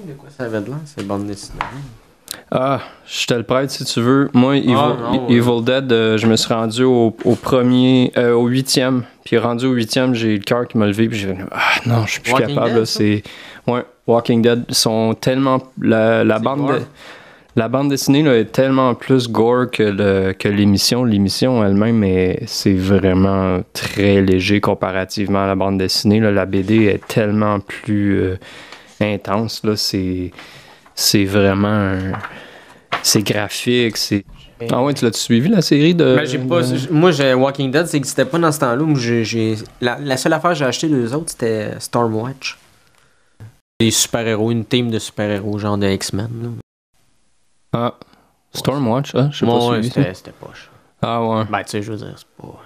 de quoi ça avait de l'air, cette bande dessinée. Ah, je te le prête si tu veux. Moi, Evil Dead, je me suis rendu au 8e. Puis rendu au 8e, j'ai le cœur qui m'a levé. Puis j'ai fait, non, je suis plus Walking capable. Dead, Là, ouais, Walking Dead sont tellement. La bande dessinée là, est tellement plus gore que l'émission. L'émission elle-même, c'est vraiment très léger comparativement à la bande dessinée. Là. La BD est tellement plus intense. Là. C'est vraiment... C'est graphique, c'est... Ah ouais, tu l'as-tu suivi, la série de... Ben, j'ai pas... Moi, Walking Dead, ça n'existait pas dans ce temps-là. Moi, la seule affaire que j'ai acheté d'eux autres, c'était Stormwatch. Des super-héros, une team de super-héros, genre de X-Men. Là. Ah, Stormwatch, je sais pas suivi ça. C'était poche. Ah ouais. Ben, tu sais, je veux dire, c'est pas...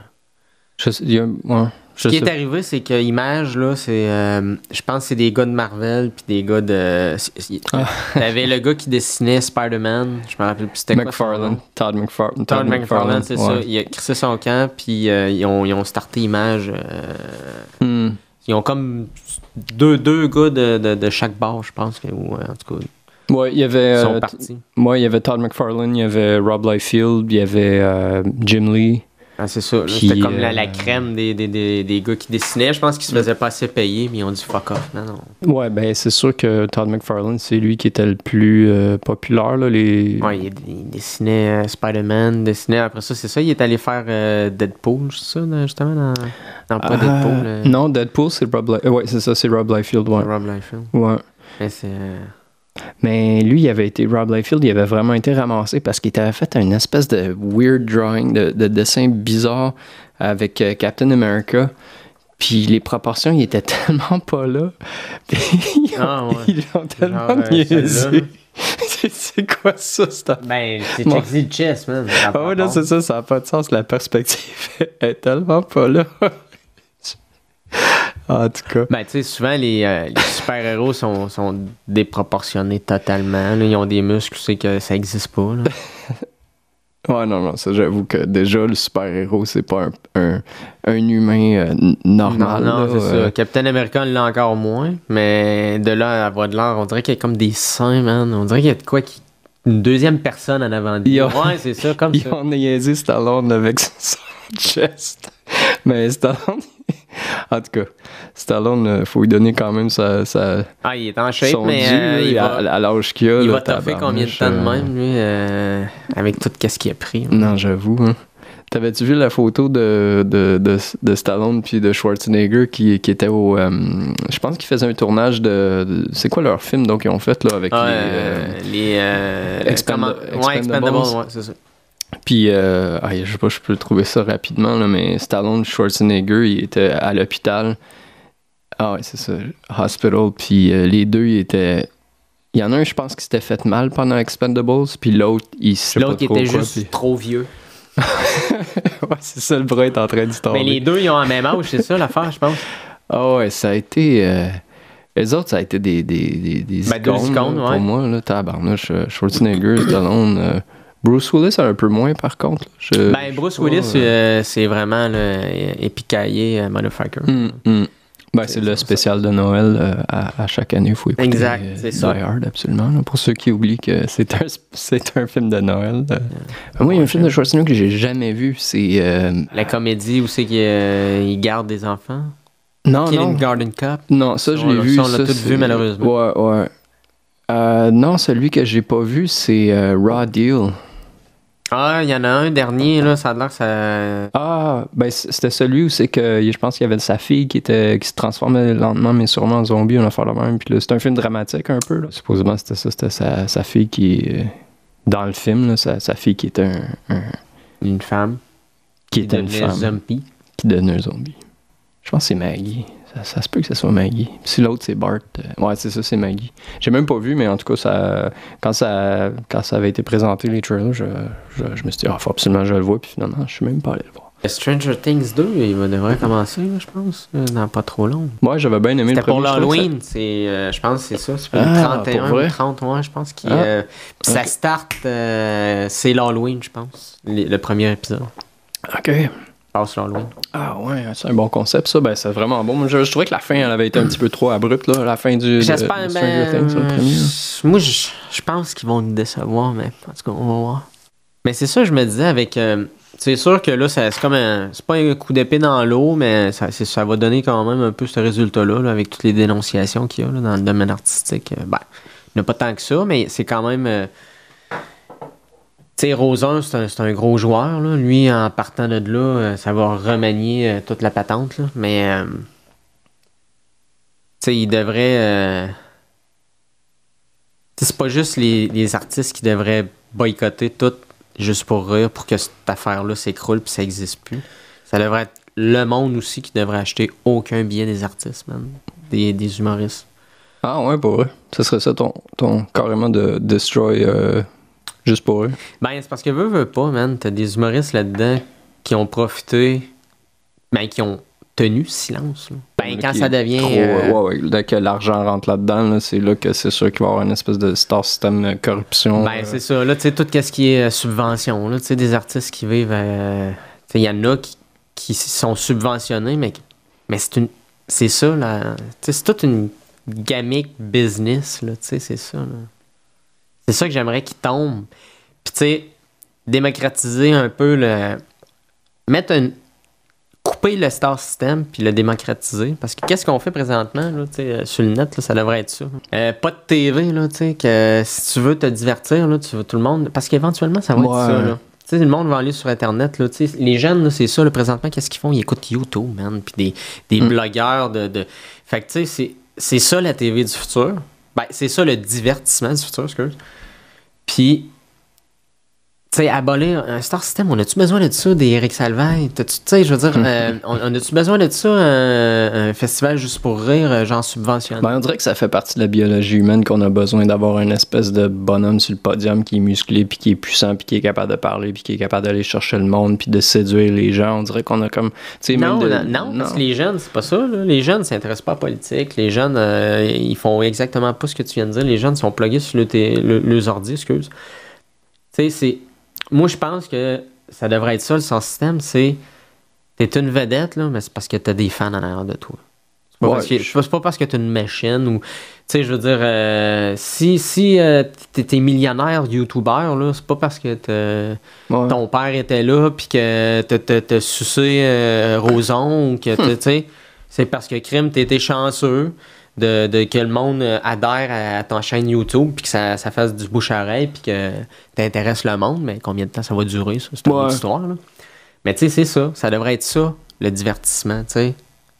Ce qui est arrivé, c'est que Image, là, c'est... je pense que c'est des gars de Marvel, puis des gars de... T'avais le gars qui dessinait Spider-Man, je me rappelle plus, c'était McFarlane. Todd McFarlane, c'est ça. Il a crissé son camp, puis ils ont starté Image. Ils ont comme deux gars de chaque barre, je pense, ou en tout cas... Ouais, il y avait... Ils sont partis. Il y avait Todd McFarlane, il y avait Rob Liefeld, il y avait Jim Lee. Ah, c'est ça. C'était comme la crème des gars qui dessinaient. Je pense qu'ils se faisaient pas assez payer, mais ils ont dit fuck off. Non. Ouais, ben c'est sûr que Todd McFarlane, c'est lui qui était le plus populaire. Là, Ouais, il dessinait Spider-Man, après ça, c'est ça. Il est allé faire Deadpool, c'est ça, justement, dans pas Deadpool. Non, Deadpool, c'est Rob Liefeld. Ouais, c'est ça, c'est Rob Liefeld. Ouais. Rob Liefeld. Ouais. Mais c'est... Mais lui, Rob Liefeld, il avait vraiment été ramassé parce qu'il avait fait une espèce de weird drawing, de dessin bizarre avec Captain America. Puis les proportions, ils étaient tellement pas là. Ils ont tellement niaisé. C'est quoi ça? Ben, c'est check the chest, man. Ah ouais, non, c'est ça, ça n'a pas de sens. La perspective est tellement pas là. En tout cas. Ben, tu sais, souvent, les super-héros sont déproportionnés totalement. Là. Ils ont des muscles, c'est que ça n'existe pas. Là. Ouais, non, ça, j'avoue que déjà, le super-héros, c'est pas un humain normal. Non, c'est ça. Captain America l'a encore moins, mais de là à avoir de l'air, on dirait qu'il y a comme des seins, man. On dirait qu'il y a de quoi une deuxième personne en avant de lui. Ouais, c'est ça, comme ça. Ils ont niaisé Stallone avec son chest. Mais Stallone... En tout cas, Stallone, faut lui donner quand même sa il est en shape, mais dû, à l'âge qu'il a. Il va toffer combien de temps de même, lui, avec tout ce qu'il a pris. Non, j'avoue. Hein. T'avais-tu vu la photo de Stallone puis de Schwarzenegger qui était au... je pense qu'ils faisaient un tournage de... C'est quoi leur film donc ils ont fait là avec les Expendables. Expendables, ouais, c'est ça. Puis, je sais pas, je peux trouver ça rapidement, là, mais Stallone, Schwarzenegger, il était à l'hôpital. Ah ouais, c'est ça, hospital. Puis les deux, ils étaient... Il y en a un, je pense, qui s'était fait mal pendant Expendables, puis l'autre, il sait pas trop quoi. L'autre, il était juste trop vieux. Ouais, c'est ça, le bras est en train de se tomber. Mais les deux, ils ont le même âge, c'est ça l'affaire, je pense. Ah ouais, ça a été... Les autres, ça a été des icônes, pour moi, là, tabarnouche. Schwarzenegger, Stallone... Bruce Willis a un peu moins, par contre. Bruce Willis, c'est vraiment épicaillé motherfucker. C'est le spécial de Noël à chaque année. Il faut écouter Die Hard, absolument. Là, pour ceux qui oublient que c'est un film de Noël. Moi, il y a un film de Schwarzenegger que j'ai jamais vu. C'est... La comédie où c'est qu'il garde des enfants? Non. Garden Cup? Non, ça, je l'ai vu. On l'a tout vu, malheureusement. Ouais. Non, celui que j'ai pas vu, c'est Raw Deal. Ah, il y en a un dernier, là, ça a l'air que ça... Ah, ben c'était celui où c'est que je pense qu'il y avait sa fille qui se transformait lentement mais sûrement en zombie, on a fait la même. Puis là, c'est un film dramatique un peu, là. Supposément, c'était ça, c'était sa fille qui... dans le film, là, sa fille qui était une femme. Qui était une femme. Zombie. Qui devenait un zombie. Je pense que c'est Maggie. Ça se peut que ce soit Maggie. Puis si l'autre, c'est Bart. Ouais, c'est ça, c'est Maggie. J'ai même pas vu, mais en tout cas, quand ça avait été présenté, les trailers, je me suis dit, faut absolument que je le vois. Puis finalement, je suis même pas allé le voir. Stranger Things 2, il devrait commencer, là, je pense. Dans pas trop long. Ouais, j'avais bien aimé le premier. C'était pour l'Halloween. Je pense que c'est ça. C'est pour le 31 ou 30, ouais, je pense. Ça start, c'est l'Halloween, je pense. Le premier épisode. OK. passent l'Halloween. Ah ouais, c'est un bon concept, ça. Ben, c'est vraiment bon. Je trouvais que la fin, elle avait été un petit peu trop abrupte, là, la fin du J'espère, Stranger Things, le premier. Moi, je pense qu'ils vont nous décevoir, mais en tout cas, on va voir. Mais c'est ça, je me disais, avec... c'est sûr que là, c'est comme c'est pas un coup d'épée dans l'eau, mais ça va donner quand même un peu ce résultat-là, là, avec toutes les dénonciations qu'il y a là, dans le domaine artistique. Ben, il n'y a pas tant que ça, mais c'est quand même... Tu sais, Rosen, c'est un gros joueur, là. Lui, en partant de là, ça va remanier toute la patente, là. Mais, tu sais, il devrait... c'est pas juste les artistes qui devraient boycotter tout juste pour rire, pour que cette affaire-là s'écroule puis ça existe plus. Ça devrait être le monde aussi qui devrait acheter aucun billet des artistes, man. Des humoristes. Ah ouais, pour eux. Ce serait ça ton carrément de destroy... Juste pour eux. Ben, c'est parce que veux pas, man. T'as des humoristes là-dedans qui ont profité, ben, qui ont tenu silence. Là. Ben, quand ça devient... Ouais. Dès que l'argent rentre là-dedans, là, c'est là que c'est sûr qu'il va y avoir une espèce de star system de corruption. Ben, c'est ça. Là, tu sais, tout ce qui est subvention, là, tu sais, des artistes qui vivent... tu sais, il y en a qui sont subventionnés, mais c'est ça, là. Tu sais, c'est toute une gamique business, là, tu sais, c'est ça, là. C'est ça que j'aimerais qu'il tombe. Puis, tu sais, démocratiser un peu couper le star system puis le démocratiser. Parce que qu'est-ce qu'on fait présentement, là, sur le net, là, ça devrait être ça. Pas de TV, là, tu sais, que si tu veux te divertir, là, tu veux tout le monde... Parce qu'éventuellement, ça va être ça, là. Tu sais, le monde va aller sur Internet, là, tu sais, les jeunes, là, c'est ça, là, présentement, qu'est-ce qu'ils font? Ils écoutent YouTube, man, puis des blogueurs de... Fait que, tu sais, c'est ça la TV du futur. Ben, c'est ça le divertissement du futur, excuse. Puis, tu sais, abolir un star system, on a-tu besoin de ça, des Eric Salvaille? Tu sais, je veux dire, on a-tu besoin de ça, un festival juste pour rire, genre subventionné? Ben, on dirait que ça fait partie de la biologie humaine qu'on a besoin d'avoir une espèce de bonhomme sur le podium qui est musclé, puis qui est puissant, puis qui est capable de parler, puis qui est capable d'aller chercher le monde, puis de séduire les gens. On dirait qu'on a comme... Non, parce que les jeunes, c'est pas ça. Là. Les jeunes ne s'intéressent pas à la politique. Les jeunes, ils font exactement pas ce que tu viens de dire. Les jeunes sont plugués sur leurs ordi, excuse. Tu sais, c'est... Moi, je pense que ça devrait être ça, le sens système, c'est... T'es une vedette, là, mais c'est parce que t'as des fans en arrière de toi. C'est pas parce que t'as une machine ou... Tu sais, je veux dire, si t'es millionnaire YouTuber, là, c'est pas parce que ton père était là pis que t'as sucé Roson ou que tu sais... C'est parce que crime, t'étais chanceux que le monde adhère à ton chaîne YouTube puis que ça fasse du bouche-à-oreille puis que t'intéresses le monde, mais combien de temps ça va durer, ça? C'est une autre histoire, là. Mais tu sais, c'est ça. Ça devrait être ça, le divertissement, tu sais.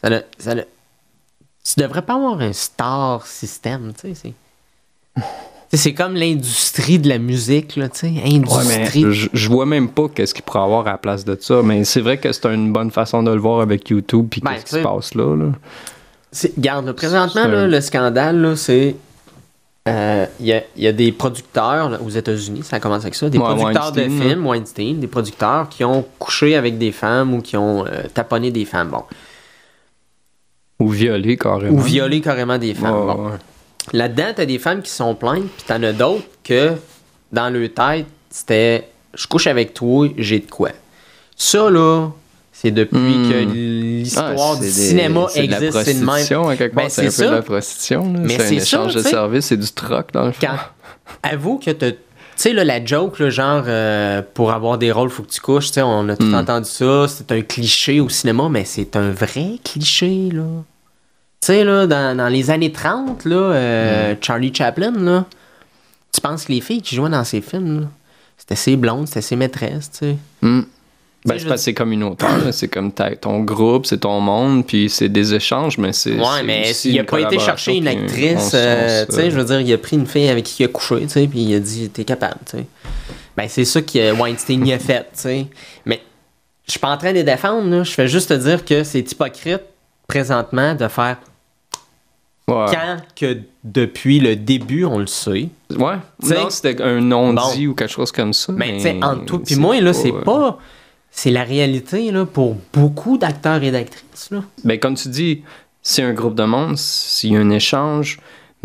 Tu devrais pas avoir un star système, tu sais. C'est comme l'industrie de la musique, là, tu sais. Industrie. Ouais, je vois même pas qu'est-ce qu'il pourrait avoir à la place de ça, mais c'est vrai que c'est une bonne façon de le voir avec YouTube puis qu'est-ce qui se passe là. Regarde, là, présentement, là, le scandale, là, c'est... Il y a des producteurs là, aux États-Unis, ça commence avec ça, des producteurs de films, Weinstein, des producteurs qui ont couché avec des femmes ou qui ont taponné des femmes, bon. Ou violé carrément. Des femmes, bon. Ouais. Là-dedans, t'as des femmes qui sont plaintes, puis t'en as d'autres que, dans leur tête, c'était « je couche avec toi, j'ai de quoi ». Ça, là... C'est depuis que l'histoire du cinéma existe, c'est le même. À quelque part, c'est un peu de la prostitution. Là. Mais c'est un échange de services, c'est du troc dans le fond. Avoue que tu sais, la joke, là, genre, pour avoir des rôles, faut que tu couches, on a tout entendu ça, c'est un cliché au cinéma, mais c'est un vrai cliché, là. Tu sais, là, dans les années 30, là, Charlie Chaplin, là, tu penses que les filles qui jouaient dans ces films, là, c'était ses blondes, c'était ses maîtresses, tu sais. Ben, c'est pas c'est communautaire, c'est comme ton groupe, c'est ton monde, puis c'est des échanges, mais c'est. Ouais, mais il a pas été chercher une actrice, tu sais, je veux dire, il a pris une fille avec qui il a couché, tu sais, puis il a dit, t'es capable, tu sais. Ben, c'est ça que Weinstein y a fait, tu sais. Mais je suis pas en train de les défendre, là, je fais juste te dire que c'est hypocrite, présentement, de faire. Ouais. Quand que depuis le début, on le sait. Ouais, non, c'était un non-dit ou quelque chose comme ça. Mais tu sais, entre toi puis moi, là, c'est pas. C'est la réalité là, pour beaucoup d'acteurs et d'actrices. Là. Ben, comme tu dis, c'est un groupe de monde, s'il y a un échange,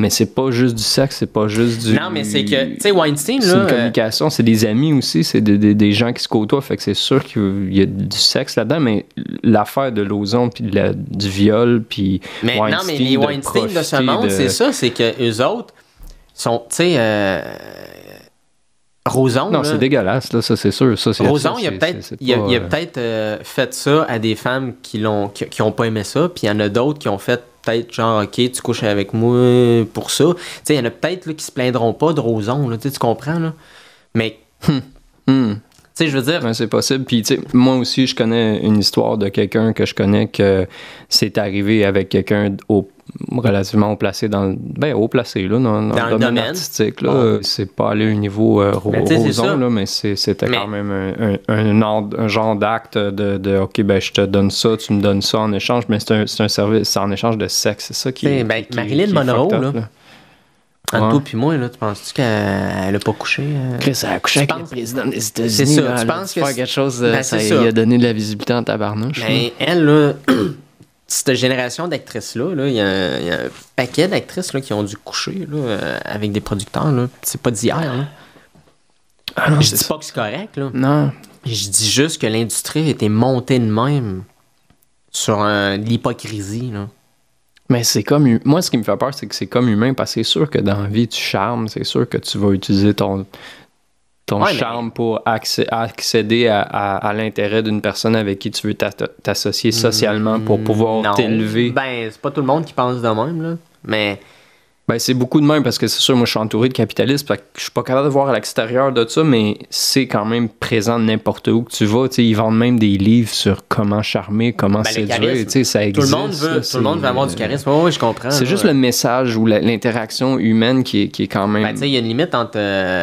mais c'est pas juste du sexe, c'est pas juste du... Non, mais c'est que, tu sais, Weinstein, c'est une communication, c'est des amis aussi, c'est des gens qui se côtoient, fait que c'est sûr qu'il y a du sexe là-dedans, mais l'affaire de Lauzon, puis du viol, puis Weinstein... Non, mais les Weinstein de ce monde, c'est ça, c'est que eux autres sont, tu sais... Roson, non, c'est dégueulasse, là, ça c'est sûr. Ça, Roson, il a peut-être fait ça à des femmes qui ont pas aimé ça, puis il y en a d'autres qui ont fait peut-être genre, OK, tu couches avec moi pour ça. Tu sais, il y en a peut-être là, qui se plaindront pas de Roson, là, tu comprends, là. Mais, tu sais, je veux dire... Ouais, c'est possible. Puis, tu sais, moi aussi, je connais une histoire de quelqu'un que je connais que c'est arrivé avec quelqu'un relativement haut placé haut placé là, dans le domaine artistique là. Oh. C'est pas allé au niveau Roson là, mais c'était quand même un genre d'acte de OK, ben je te donne ça, tu me donnes ça en échange, mais c'est un service, c'est en échange de sexe, c'est ça qui Marilyn Monroe là. Entre toi puis moi, là, tu penses-tu qu'elle a pas couché? Chris, elle a couché avec le président des États-Unis. C'est ça, là, tu penses que faire quelque chose, ça lui a donné de la visibilité en tabarnouche. Mais elle, là, cette génération d'actrices-là, il y a un paquet d'actrices là, qui ont dû coucher là, avec des producteurs. Là. C'est pas d'hier. Là. Ah non, je dis pas que c'est correct. Là. Non. Je dis juste que l'industrie a été montée de même sur l'hypocrisie. Là. Mais c'est comme... Moi, ce qui me fait peur, c'est que c'est comme humain, parce que c'est sûr que dans la vie, tu charmes, c'est sûr que tu vas utiliser ton charme pour accéder à l'intérêt d'une personne avec qui tu veux t'associer socialement pour pouvoir t'élever. Ben, c'est pas tout le monde qui pense de même, là. Mais... Ben, c'est beaucoup de même, parce que c'est sûr, moi, je suis entouré de capitalistes, fait que je suis pas capable de voir à l'extérieur de ça, mais c'est quand même présent n'importe où que tu vas. T'sais, ils vendent même des livres sur comment charmer, comment séduire. Ça existe. Tout le monde veut avoir du charisme. Oui, je comprends. C'est juste le message ou l'interaction humaine qui est quand même... Ben, tu sais, il y a une limite entre...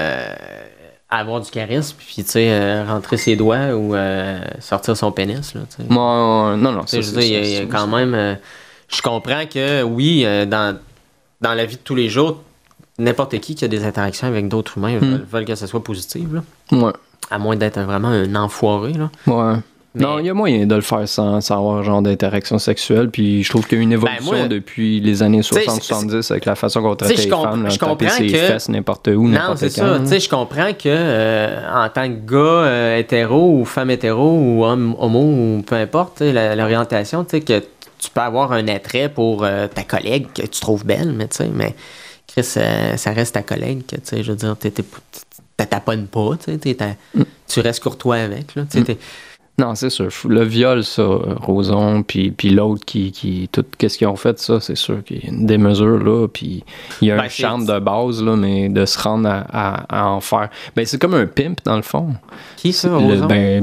avoir du charisme, puis tu sais, rentrer ses doigts ou sortir son pénis. Là, non, c'est ça. Il y a quand même... je comprends que, oui, dans la vie de tous les jours, n'importe qui a des interactions avec d'autres humains veulent que ça soit positif. Là. Ouais. À moins d'être vraiment un enfoiré. Là. Ouais. Mais... Non, il y a moyen de le faire sans avoir genre d'interaction sexuelle, puis je trouve qu'il y a une évolution depuis les années 60-70 avec la façon qu'on traitait les femmes, là, taper ses fesses n'importe où, n'importe quand. Non, c'est ça. Tu sais, je comprends que en tant que gars hétéro ou femme hétéro ou homme homo ou peu importe l'orientation, tu sais, que tu peux avoir un attrait pour ta collègue que tu trouves belle, mais tu sais, mais Chris, ça reste ta collègue, tu sais, je veux dire, t'appognes pas, tu restes courtois avec, là, tu sais, Non, c'est sûr. Le viol, ça, Roson, puis l'autre qui tout qu'est-ce qu'ils ont fait, ça, c'est sûr qu'il y a une démesure, là, puis il y a un charme de base, là, mais de se rendre à en faire... Ben, c'est comme un pimp, dans le fond. Qui, ça, Roson?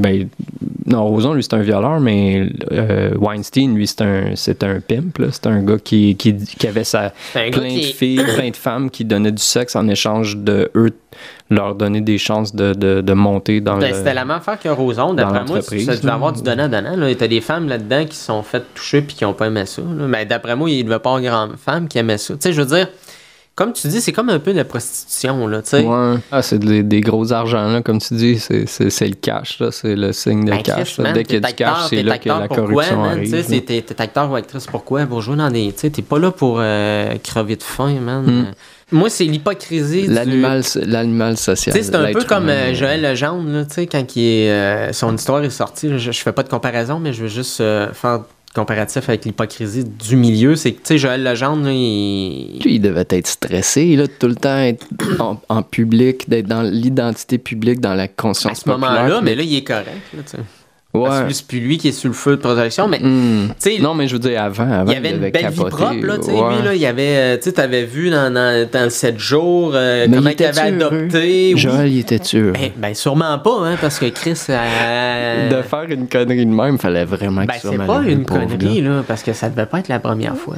Non, Roson, lui, c'est un violeur, mais Weinstein, lui, c'est un pimp, là. C'est un gars qui avait plein de filles, plein de femmes qui donnaient du sexe en échange de eux leur donner des chances de monter dans le... C'était la même affaire que Roson, d'après moi, ça devait avoir du donnant-donnant. Il y a des femmes là-dedans qui se sont faites toucher puis qui n'ont pas aimé ça. Là. Mais d'après moi, il ne devait pas avoir grand femme qui aimait ça. Tu sais, je veux dire, comme tu dis, c'est comme un peu de la prostitution, là, tu sais. Ouais. Ah, c'est des gros argents, là, comme tu dis. C'est le cash, là. C'est le signe de cash. Là. Dès qu'il y a du cash, c'est là que la corruption arrive. T'es acteur ou actrice, pourquoi? Pour jouer dans des... Tu sais, t'es pas là pour crever de faim, man. Moi, c'est l'hypocrisie l'animal social. Tu sais, c'est un peu comme Joël Legendre, là, tu sais, quand son histoire est sortie, là, je fais pas de comparaison, mais je veux juste faire comparatif avec l'hypocrisie du milieu. C'est que, tu sais, Joël Legendre, là, il devait être stressé, là, tout le temps être en public, d'être dans l'identité publique, dans la conscience populaire. À ce moment-là, mais là, il est correct, là, tu sais. Ouais. C'est plus lui qui est sur le feu de protection, mais non, mais je veux dire, avant il y avait une belle vie propre, là, tu sais, lui, là, il y avait, tu sais, t'avais vu dans 7 jours comment il avait adopté. Joël, il était sûr. Ben, sûrement pas, hein, parce que Chris... de faire une connerie de même, fallait vraiment que ça c'est pas une connerie, là, parce que ça devait pas être la première fois.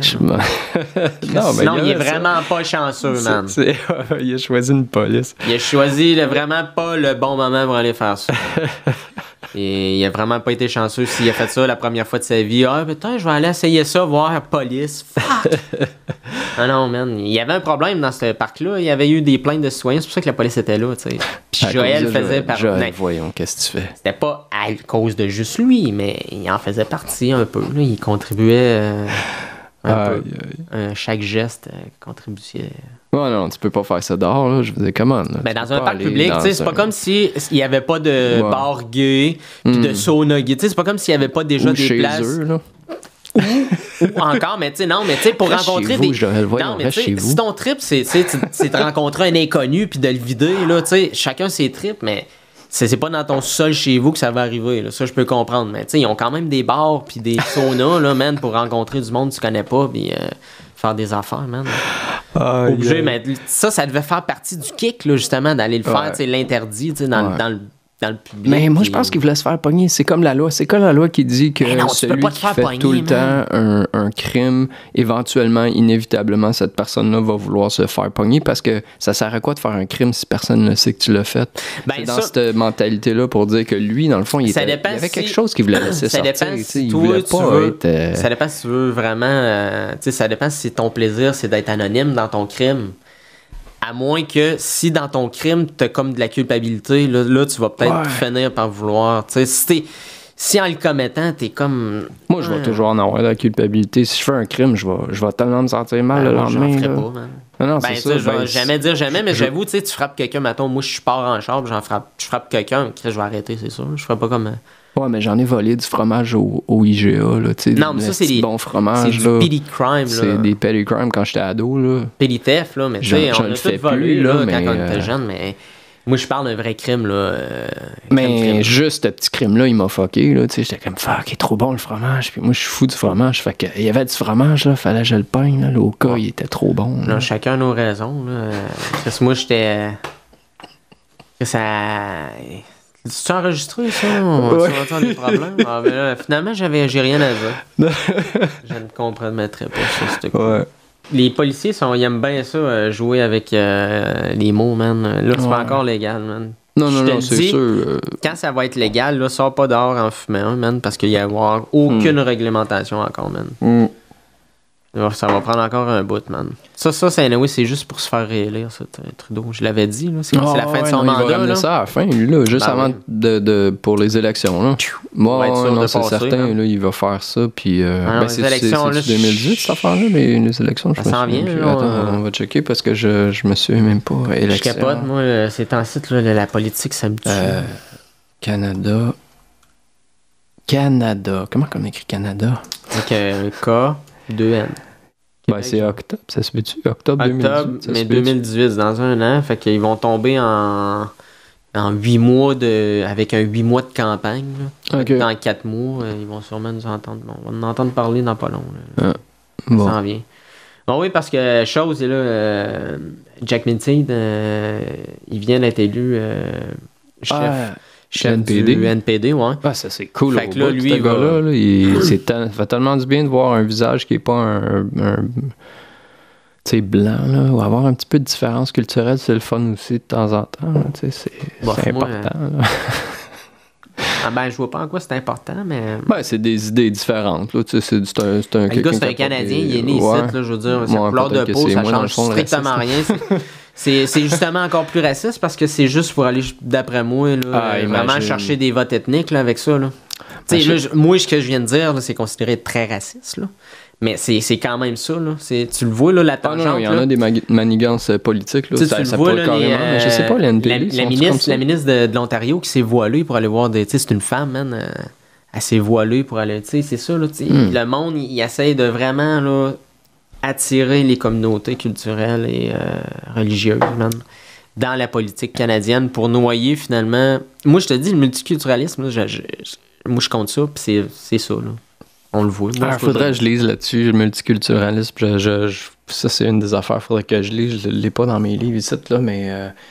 Non, il est vraiment pas chanceux, man. Il a choisi une police. Il a choisi vraiment pas le bon moment pour aller faire ça. Et il a vraiment pas été chanceux s'il a fait ça la première fois de sa vie. Ah, putain, je vais aller essayer ça, voir police. Fuck! Non, man. Il y avait un problème dans ce parc-là. Il y avait eu des plaintes de citoyens. C'est pour ça que la police était là, tu sais. Puis Joël faisait partie. Voyons, qu'est-ce que tu fais? C'était pas à cause de juste lui, mais il en faisait partie un peu. Là. Il contribuait Chaque geste contribuait. Ouais, non, tu peux pas faire ça dehors, là. Je veux dire, comment? Ben, dans un parc public, c'est pas comme s'il n'y avait pas de bar gay puis de sauna gay. C'est pas comme s'il n'y avait pas déjà des places. Eux, là. ou encore, mais tu sais, pour rencontrer vous, non, mais tu sais, si ton trip, c'est de rencontrer un inconnu puis de le vider, là, tu sais, chacun ses trips, mais c'est pas dans ton sol chez vous que ça va arriver, là. Ça, je peux comprendre, mais tu sais, ils ont quand même des bars puis des saunas, là, man, pour rencontrer du monde que tu connais pas puis faire des affaires, man. Obligé, mais ça devait faire partie du kick, là, justement, d'aller le faire, tu sais, l'interdit, tu sais, dans le public. Mais moi, je pense qu'il voulait se faire pogner. C'est comme la loi. C'est comme la loi qui dit que celui qui fait pogner, tout le temps un crime, éventuellement, inévitablement, cette personne-là va vouloir se faire pogner parce que ça sert à quoi de faire un crime si personne ne sait que tu l'as fait? C'est dans cette mentalité-là pour dire que lui, dans le fond, il y avait quelque chose qu'il voulait laisser sortir. Il voulait pas être... Ça dépend si tu veux vraiment... ça dépend si ton plaisir, c'est d'être anonyme dans ton crime. À moins que si dans ton crime, t'as comme de la culpabilité, là tu vas peut-être finir par vouloir. Si en le commettant, t'es comme. Moi, je vais toujours en avoir de la culpabilité. Si je fais un crime, je vais tellement me sentir mal le lendemain. Je ferai pas, man. Non, c'est ça. Je vais jamais dire jamais, mais j'avoue, tu frappes quelqu'un, mettons, moi je pars en char, je frappe quelqu'un, je vais arrêter, c'est sûr. Je ferai pas comme. Ouais, mais j'en ai volé du fromage au IGA, là, tu sais. Non, mais ça, c'est des bons fromages, c'est du petty crime, là. C'est des petty crime quand j'étais ado, là. Petty theft, là, mais tu sais, on a tout volé, là, quand on était jeune, mais moi, je parle d'un vrai crime, là. Mais juste ce petit crime-là, il m'a fucké, là, tu sais. J'étais comme, fuck, il est trop bon, le fromage. Puis moi, je suis fou du fromage. Fait que, il y avait du fromage, là, fallait que je le peigne, là. Au cas, il était trop bon. Non, chacun a nos raisons, là. Parce que moi, j'étais... Ça... Tu as enregistré ça? Tu vas entendre des problèmes? Ah, ben là, finalement, j'ai rien à dire. Je ne compromettrais pas ça, c'était cool. Ouais. Les policiers, ils aiment bien ça, jouer avec les mots, man. Là, c'est pas encore légal, man. Non, c'est sûr. Quand ça va être légal, là, sors pas dehors en fumant, man, parce qu'il y a avoir aucune réglementation encore, man. Ça va prendre encore un bout, man. Ça, c'est juste pour se faire réélire, ça, Trudeau. Je l'avais dit, là. C'est la fin de son mandat. Il va ramener ça à la fin, lui, là, juste avant pour les élections, là. Moi, non, c'est certain, là, il va faire ça, puis... les élections, là... C'est 2018, cette affaire-là, les élections, je pense. Ça s'en vient, là. Attends, on va checker, parce que je me suis même pas élection. Je capote, moi, c'est en site, là, la politique, ça me tue. Canada... Comment on écrit Canada? Avec un K, 2 N. Ben, c'est octobre, ça se peut-tu? Octobre 2018. Mais 2018, dans un an. Fait qu'ils vont tomber en 8 mois avec un 8 mois de campagne. Okay. Dans 4 mois, ils vont sûrement nous entendre. Bon, on va en entendre parler dans pas long. Là. Ça s'en vient. Bon, oui, parce que chose, est là, Jack Minteed, il vient d'être élu chef du NPD, ouais. Ah, ça c'est cool. Fait que là, lui, ce gars-là, ça fait tellement du bien de voir un visage qui est pas un blanc, là, ou avoir un petit peu de différence culturelle, c'est le fun aussi de temps en temps. C'est important. Je vois pas en quoi c'est important, mais... c'est des idées différentes. Là, c'est un le gars, c'est un Canadien, il est né ici, là, je veux dire, sa couleur de peau, ça change strictement rien. C'est justement encore plus raciste parce que c'est juste pour aller, d'après moi, là, vraiment chercher des votes ethniques là, avec ça. Là. Moi, ce que je viens de dire, là, c'est considéré très raciste. Là. Mais c'est quand même ça. Là. Tu le vois, là, la tangente. Il y en a des manigances politiques. Là. Ça le vois, là, mais je sais pas, les NPD, la ministre de l'Ontario qui s'est voilée pour aller voir des... C'est une femme, man. Elle s'est voilée pour aller... C'est ça. Là, le monde, il essaie de vraiment... là, attirer les communautés culturelles et religieuses, man, dans la politique canadienne pour noyer, finalement... Moi, je te dis, le multiculturalisme, là, moi, je compte ça, puis c'est ça, là. On le voit. Il faudrait que je lise là-dessus, le multiculturalisme. Ça, c'est une des affaires, il faudrait que je lise. Je ne l'ai pas dans mes livres ici, là, mais...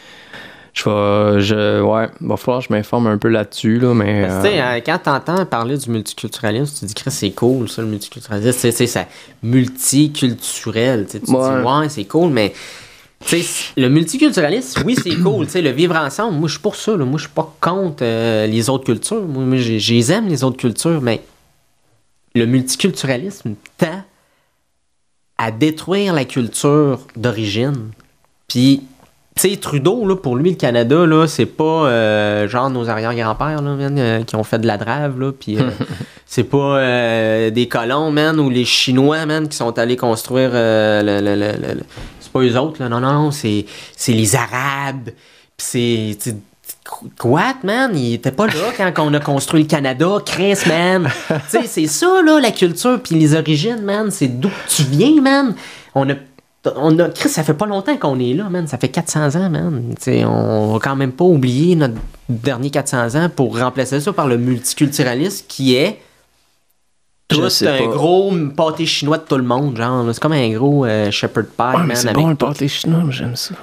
va falloir que je m'informe un peu là-dessus, là, mais... Tu sais, quand t'entends parler du multiculturalisme, tu te dis que c'est cool, ça, le multiculturalisme. C'est multiculturel, tu dis, ouais, c'est cool, mais... Tu sais, le multiculturalisme, oui, c'est cool, tu sais, le vivre ensemble, moi, je suis pour ça, là, moi, je suis pas contre les autres cultures, moi, j'aime les autres cultures, mais le multiculturalisme tend à détruire la culture d'origine, puis... Tu sais, Trudeau, là, pour lui, le Canada, là, c'est pas genre nos arrière-grands-pères là, qui ont fait de la drave, là, puis C'est pas des colons, man, ou les Chinois, man, qui sont allés construire c'est pas eux autres, là. Non, c'est les Arabes. Pis c'est... Quoi, man? Il était pas là quand on a construit le Canada. Chris, man! Tu sais, c'est ça, là, la culture puis les origines, man. C'est d'où tu viens, man. On a... Chris, ça fait pas longtemps qu'on est là, man. Ça fait 400 ans, man. T'sais, on va quand même pas oublier notre dernier 400 ans pour remplacer ça par le multiculturalisme qui est tout un gros pâté chinois de tout le monde, genre. C'est comme un gros shepherd pie, man. C'est bon, le pâté chinois, j'aime ça.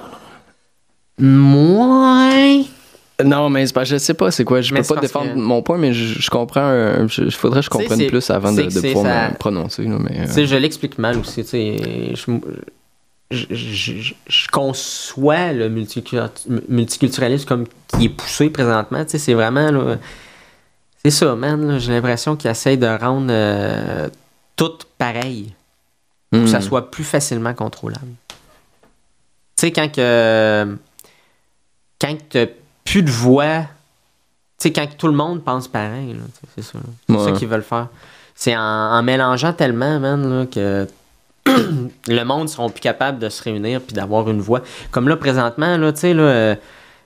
Moi... Non, mais je sais pas c'est quoi. Je peux pas défendre mon point, mais je comprends. Il faudrait que je comprenne plus avant de pouvoir me prononcer. Là, mais, je l'explique mal aussi. Je conçois le multiculturalisme comme qui est poussé présentement. C'est vraiment... Là, c'est ça, man. Là, j'ai l'impression qu'ils essayent de rendre tout pareil pour que ça soit plus facilement contrôlable. Tu sais, quand t'as plus de voix, tu sais, quand tout le monde pense pareil, là, c'est ça. C'est ça qu'ils veulent faire. C'est en mélangeant tellement, man, là, que le monde seront plus capables de se réunir puis d'avoir une voix. Comme là, présentement, là, tu sais, là,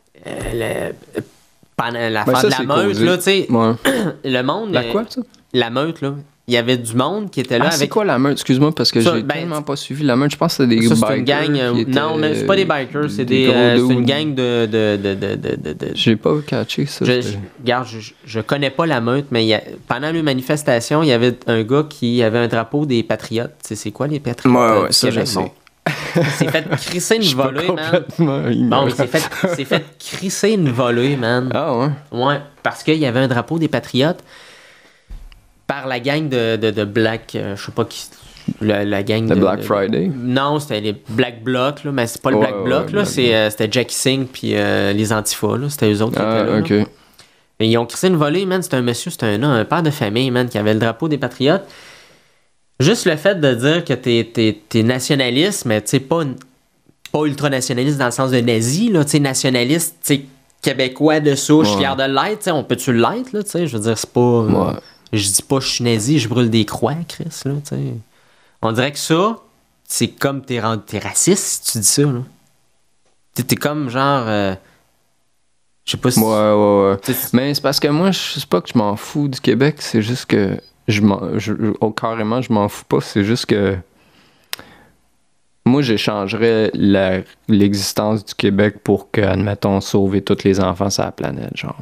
pendant l'affaire de la meute, là, tu sais, le monde... La quoi, ça? La meute, là. Il y avait du monde qui était là avec... C'est quoi la meute? Excuse-moi, parce que j'ai tellement pas suivi la meute. Je pense que c'est des bikers. C'est une gang... non, mais c'est pas des bikers. C'est une gang de... J'ai pas catché ça. Regarde, je connais pas la meute, mais pendant les manifestations, il y avait un gars qui avait un drapeau des Patriotes. Tu sais, c'est quoi, les Patriotes? Ouais, ça, je sais. Il s'est fait crisser une volée, man. Bon, il s'est fait crisser une volée, man. Ah ouais? Ouais, parce qu'il y avait un drapeau des Patriotes par la gang de Black... je sais pas qui... La gang de... Black Friday? Non, c'était les Black Bloc, là, mais c'est pas le Black Bloc, là. C'était Jackie Singh puis les Antifa, là. C'était eux autres qui étaient là. OK. Là. Et ils ont crissé une volée, man. C'était un père de famille, man, qui avait le drapeau des Patriotes. Juste le fait de dire que t'es nationaliste, mais tu sais, pas ultra-nationaliste dans le sens de nazi, là, tu sais, nationaliste, tu sais, québécois de souche, fier de l'être, tu sais, on peut-tu l'être, là, tu sais, je veux dire, c'est pas... Je dis pas je suis nazi, je brûle des croix, Chris, là, tu sais. On dirait que ça, c'est comme t'es raciste si tu dis ça, là. T'es comme genre... je sais pas si... Ouais. Mais c'est parce que moi, je sais pas que je m'en fous du Québec, c'est juste que... carrément, je m'en fous pas, c'est juste que... Moi, j'échangerais l'existence du Québec pour que, admettons, sauver tous les enfants sur la planète, genre.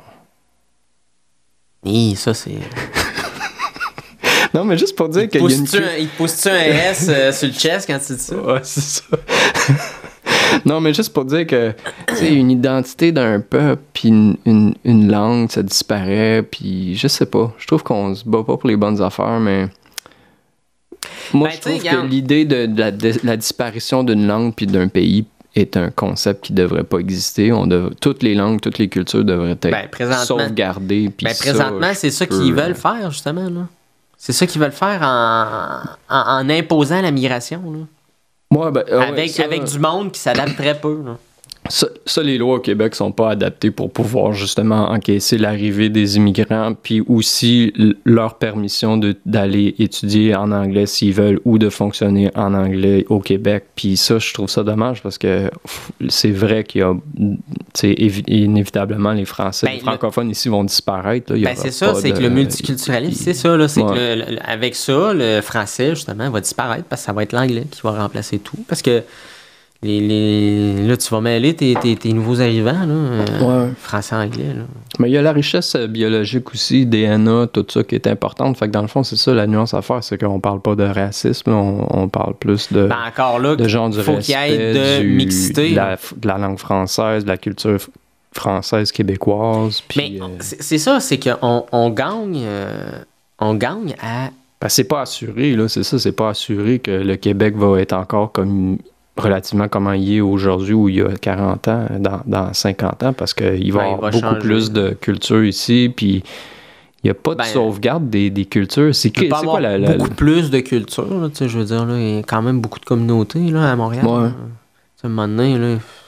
Oui, ça, c'est... Non, mais juste pour dire qu'il y a une... Il te pousse-tu un S sur le chest quand tu dis ça? Ouais, c'est ça. Non, mais juste pour dire que, tu sais, une identité d'un peuple puis une langue, ça disparaît, puis je sais pas. Je trouve qu'on se bat pas pour les bonnes affaires, mais... Moi, je trouve que l'idée de la disparition d'une langue puis d'un pays est un concept qui devrait pas exister. Toutes les langues, toutes les cultures devraient être sauvegardées. Présentement, c'est ça qu'ils veulent faire, justement, là. C'est ça qu'ils veulent faire en imposant la migration, là. Ouais, avec du monde qui s'adapte très peu, là. Ça, les lois au Québec sont pas adaptées pour pouvoir justement encaisser l'arrivée des immigrants, puis aussi leur permission d'aller étudier en anglais s'ils veulent ou de fonctionner en anglais au Québec. Puis ça, je trouve ça dommage parce que c'est vrai qu'il y a, inévitablement, les Français, les francophones ici vont disparaître. Là. C'est ça, c'est que le multiculturalisme, c'est ça. Là, c'est que avec ça, le français, justement, va disparaître parce que ça va être l'anglais qui va remplacer tout. Parce que là, tu vas mêler tes nouveaux arrivants, là, français-anglais. Là. Mais il y a la richesse biologique aussi, DNA, tout ça qui est importante. Fait que dans le fond, c'est ça la nuance à faire, c'est qu'on parle pas de racisme, on parle plus de, encore là, de genre du faut respect, qu'il y ait de mixité. De la langue française, de la culture française québécoise. Puis, mais c'est ça, c'est qu'on gagne à... Ben, c'est pas assuré, là, c'est ça, c'est pas assuré que le Québec va être encore comme... relativement comment il est aujourd'hui ou il y a 40 ans, dans 50 ans, parce qu'il va y avoir beaucoup plus de culture ici, puis il n'y a pas de sauvegarde des cultures. C'est quoi beaucoup plus de culture, là, je veux dire, là, il y a quand même beaucoup de communautés là, à Montréal. Ouais. À un moment donné, là,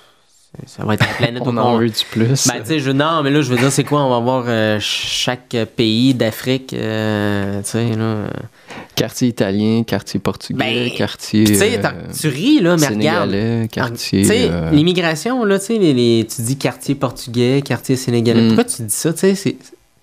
Ça va être la planète on en veut du plus. Ben, tu sais, non, mais là, je veux dire, c'est quoi? On va voir chaque pays d'Afrique, tu sais, là. Quartier italien, quartier portugais, quartier. Tu sais, tu ris, là, mais sénégalais, quartier. Tu sais, l'immigration, là, tu sais, tu dis quartier portugais, quartier sénégalais. Pourquoi tu dis ça? Tu sais, c'est.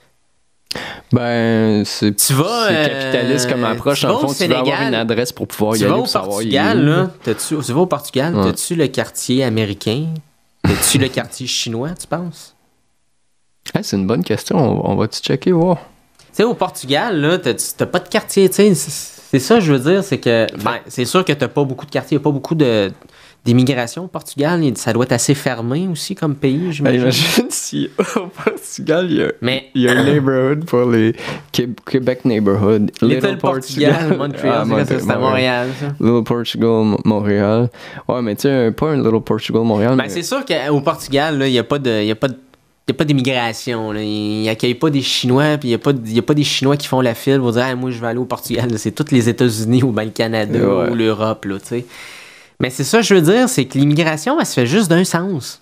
Ben, c'est capitaliste comme approche. En fond, tu vas avoir une adresse pour pouvoir y aller pour savoir y aller. Tu vas au Portugal, t'as-tu le quartier américain? T'as-tu le quartier chinois, tu penses? Hey, c'est une bonne question. On va-tu checker, voir? Tu sais, au Portugal, là, t'as pas de quartier, tu sais. C'est ça, je veux dire, c'est que... Ben, c'est sûr que t'as pas beaucoup de quartiers, il n'y a pas beaucoup d'immigration au Portugal. Ça doit être assez fermé aussi comme pays, j'imagine. Imagine si au Portugal, il y a un neighborhood pour les Québec neighborhood. Little Portugal, Montréal, c'est à Montréal, ça. Little Portugal, Montréal. Ouais, mais tu sais, pas un Little Portugal, Montréal. Ben, c'est sûr qu'au Portugal, il n'y a pas d'immigration. Ils n'accueillent pas des Chinois, puis il n'y a pas des Chinois qui font la file pour dire moi, je vais aller au Portugal. C'est tous les États-Unis ou ben, le Canada ou l'Europe, là, tu sais. Mais c'est ça, je veux dire, c'est que l'immigration, elle se fait juste d'un sens.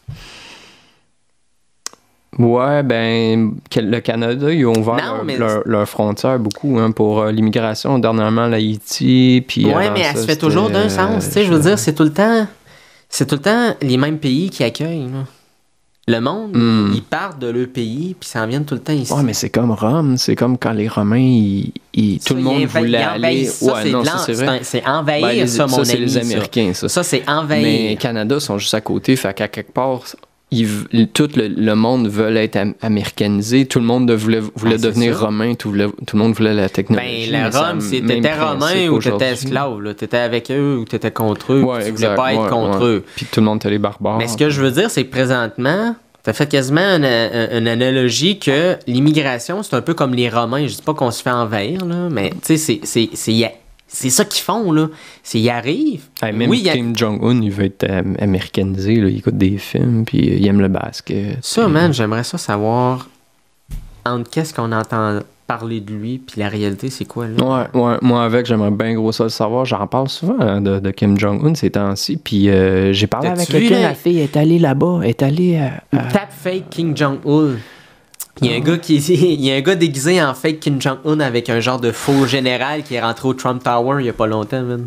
Ouais, ben, le Canada, ils ont ouvert leurs frontières beaucoup pour l'immigration. Dernièrement, l'Haïti, puis... Ouais, mais elle se fait toujours d'un sens, tu sais, je veux dire, c'est tout le temps les mêmes pays qui accueillent, là. Le monde, ils partent de leur pays, puis s'en viennent tout le temps ici. Ouais, mais c'est comme Rome. C'est comme quand les Romains, tout le monde voulait aller... C'est envahir, ça, mon ami. Ça, c'est les Américains, ça. Ça, c'est envahir. Mais Canada sont juste à côté, fait qu'à quelque part... tout le monde veut être américanisé. Tout le monde voulait devenir romain. Tout le monde voulait la technologie. Ben, la Rome, c'est t'étais romain ou t'étais esclave. T'étais avec eux ou t'étais contre eux. Tu voulais pas être contre eux. Puis tout le monde était les barbares. Mais ce que je veux dire, c'est que présentement, t'as fait quasiment une analogie que l'immigration, c'est un peu comme les Romains. Je dis pas qu'on se fait envahir, là, mais tu sais, c'est ça qu'ils font, là. Ils arrivent. Même Kim Jong-un, il veut être américanisé, là. Il écoute des films, puis il aime le basket. Ça, man, j'aimerais ça savoir entre qu'est-ce qu'on entend parler de lui, puis la réalité, c'est quoi, là? Ouais. Moi, j'aimerais bien gros ça le savoir. J'en parle souvent de Kim Jong-un ces temps-ci, puis j'ai parlé avec quelqu'un. La fille est allée là-bas, Tap fake Kim Jong-un. Il y a un gars déguisé en fake Kim Jong-un avec un genre de faux général qui est rentré au Trump Tower il y a pas longtemps, man.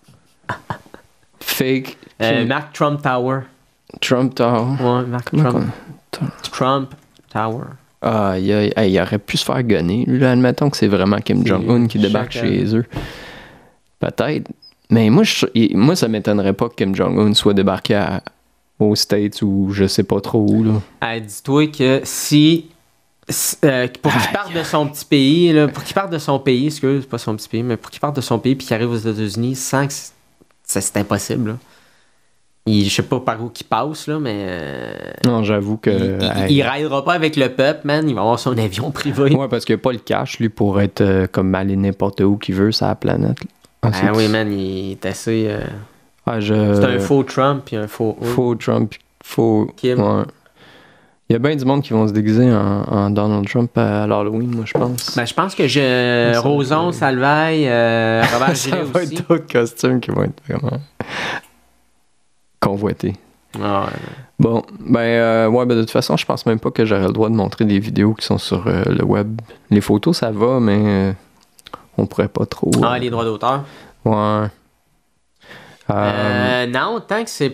Fake. Mark Trump Tower. Trump Tower. Ouais, Mark Trump. Trump Tower. Ah, il aurait pu se faire gonner. Là, admettons que c'est vraiment Kim Jong-un qui débarque chez eux. Peut-être. Mais moi, ça m'étonnerait pas que Kim Jong-un soit débarqué aux States ou je sais pas trop où, là. Dis-toi que pour qu'il parte de son petit pays, là, pour qu'il parte de son pays, excuse, pas son petit pays, mais pour qu'il parte de son pays puis qu'il arrive aux États-Unis sans que c'est impossible, là. Je sais pas par où qu'il passe, là, mais... non, j'avoue que... Il raidera pas avec le peuple, man. Il va avoir son avion privé. Ouais, parce qu'il a pas le cash, lui, pour être comme aller n'importe où qu'il veut sur la planète. Oui, man, il est assez... C'est un faux Trump puis un faux... Faux Trump, faux... Kim. Ouais. Il y a bien du monde qui vont se déguiser en Donald Trump à l'Halloween, moi, je pense. Ben, je pense que Roson, Salvaille, Robert Gillet aussi. Ça va être d'autres costumes qui vont être vraiment convoités. Ah ouais. Bon, de toute façon, je pense même pas que j'aurais le droit de montrer des vidéos qui sont sur le web. Les photos, ça va, mais on pourrait pas trop... les droits d'auteur? Ouais. Non, tant que c'est...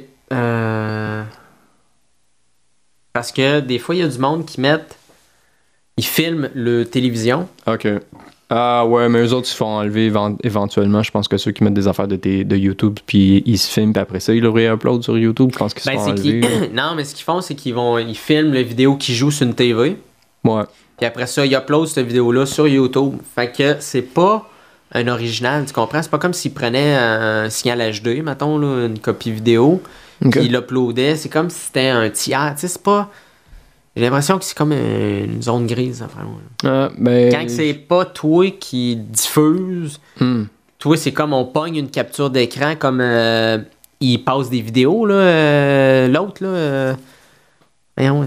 Parce que des fois, il y a du monde qui ils filment le télévision. OK. Ah ouais, mais eux autres, ils se font enlever éventuellement. Je pense que ceux qui mettent des affaires de YouTube, puis ils se filment, puis après ça, ils le réuploadent sur YouTube. Je pense qu'ils se font enlever. Non, mais ce qu'ils font, c'est ils filment la vidéo qui joue sur une TV. Ouais. Puis après ça, ils uploadent cette vidéo-là sur YouTube. Fait que c'est pas un original, tu comprends? C'est pas comme s'ils prenaient un signal HD, mettons, là, une copie vidéo, puis ils l'uploadaient. C'est comme si c'était un tiers. Tu sais, c'est pas... J'ai l'impression que c'est comme une zone grise. Quand c'est pas toi qui diffuse, toi, c'est comme on pogne une capture d'écran, comme il passe des vidéos, là, l'autre, là... voyons,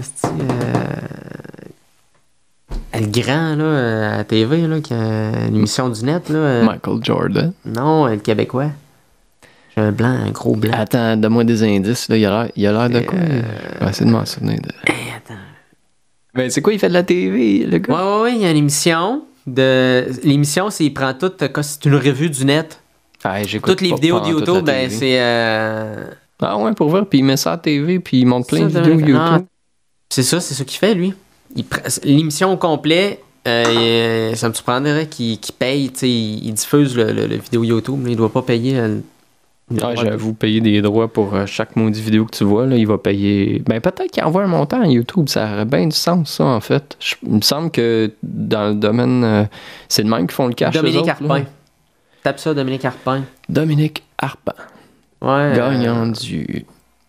le grand, là, à la TV, là, qui a une émission du net, là. Michael Jordan. Non, le Québécois. J'ai un blanc, un gros blanc. Attends, donne-moi des indices. Là. Il a l'air de quoi? Je vais essayer de m'en souvenir. Attends. Ben, c'est quoi, il fait de la TV, le gars? Ouais, il y a une émission. L'émission, c'est il prend tout, c'est une revue du net. Toutes les vidéos de YouTube, ben, c'est... Ah ouais, pour voir, puis il met ça à la TV, puis il monte plein de vidéos YouTube. Non, c'est ça qu'il fait, lui. L'émission au complet, ça me surprendrait qu'il paye, tu sais, il diffuse le vidéo YouTube, mais il doit pas payer... j'avoue, payer des droits pour chaque maudit vidéo que tu vois, là, il va payer... Ben, peut-être qu'il envoie un montant à YouTube, ça aurait bien du sens, ça, en fait. Il me semble que dans le domaine, c'est le même qui font le cash. Dominique Arpin. Tape ça, Dominique Arpin. Dominique Arpin. Ouais. Gagnant du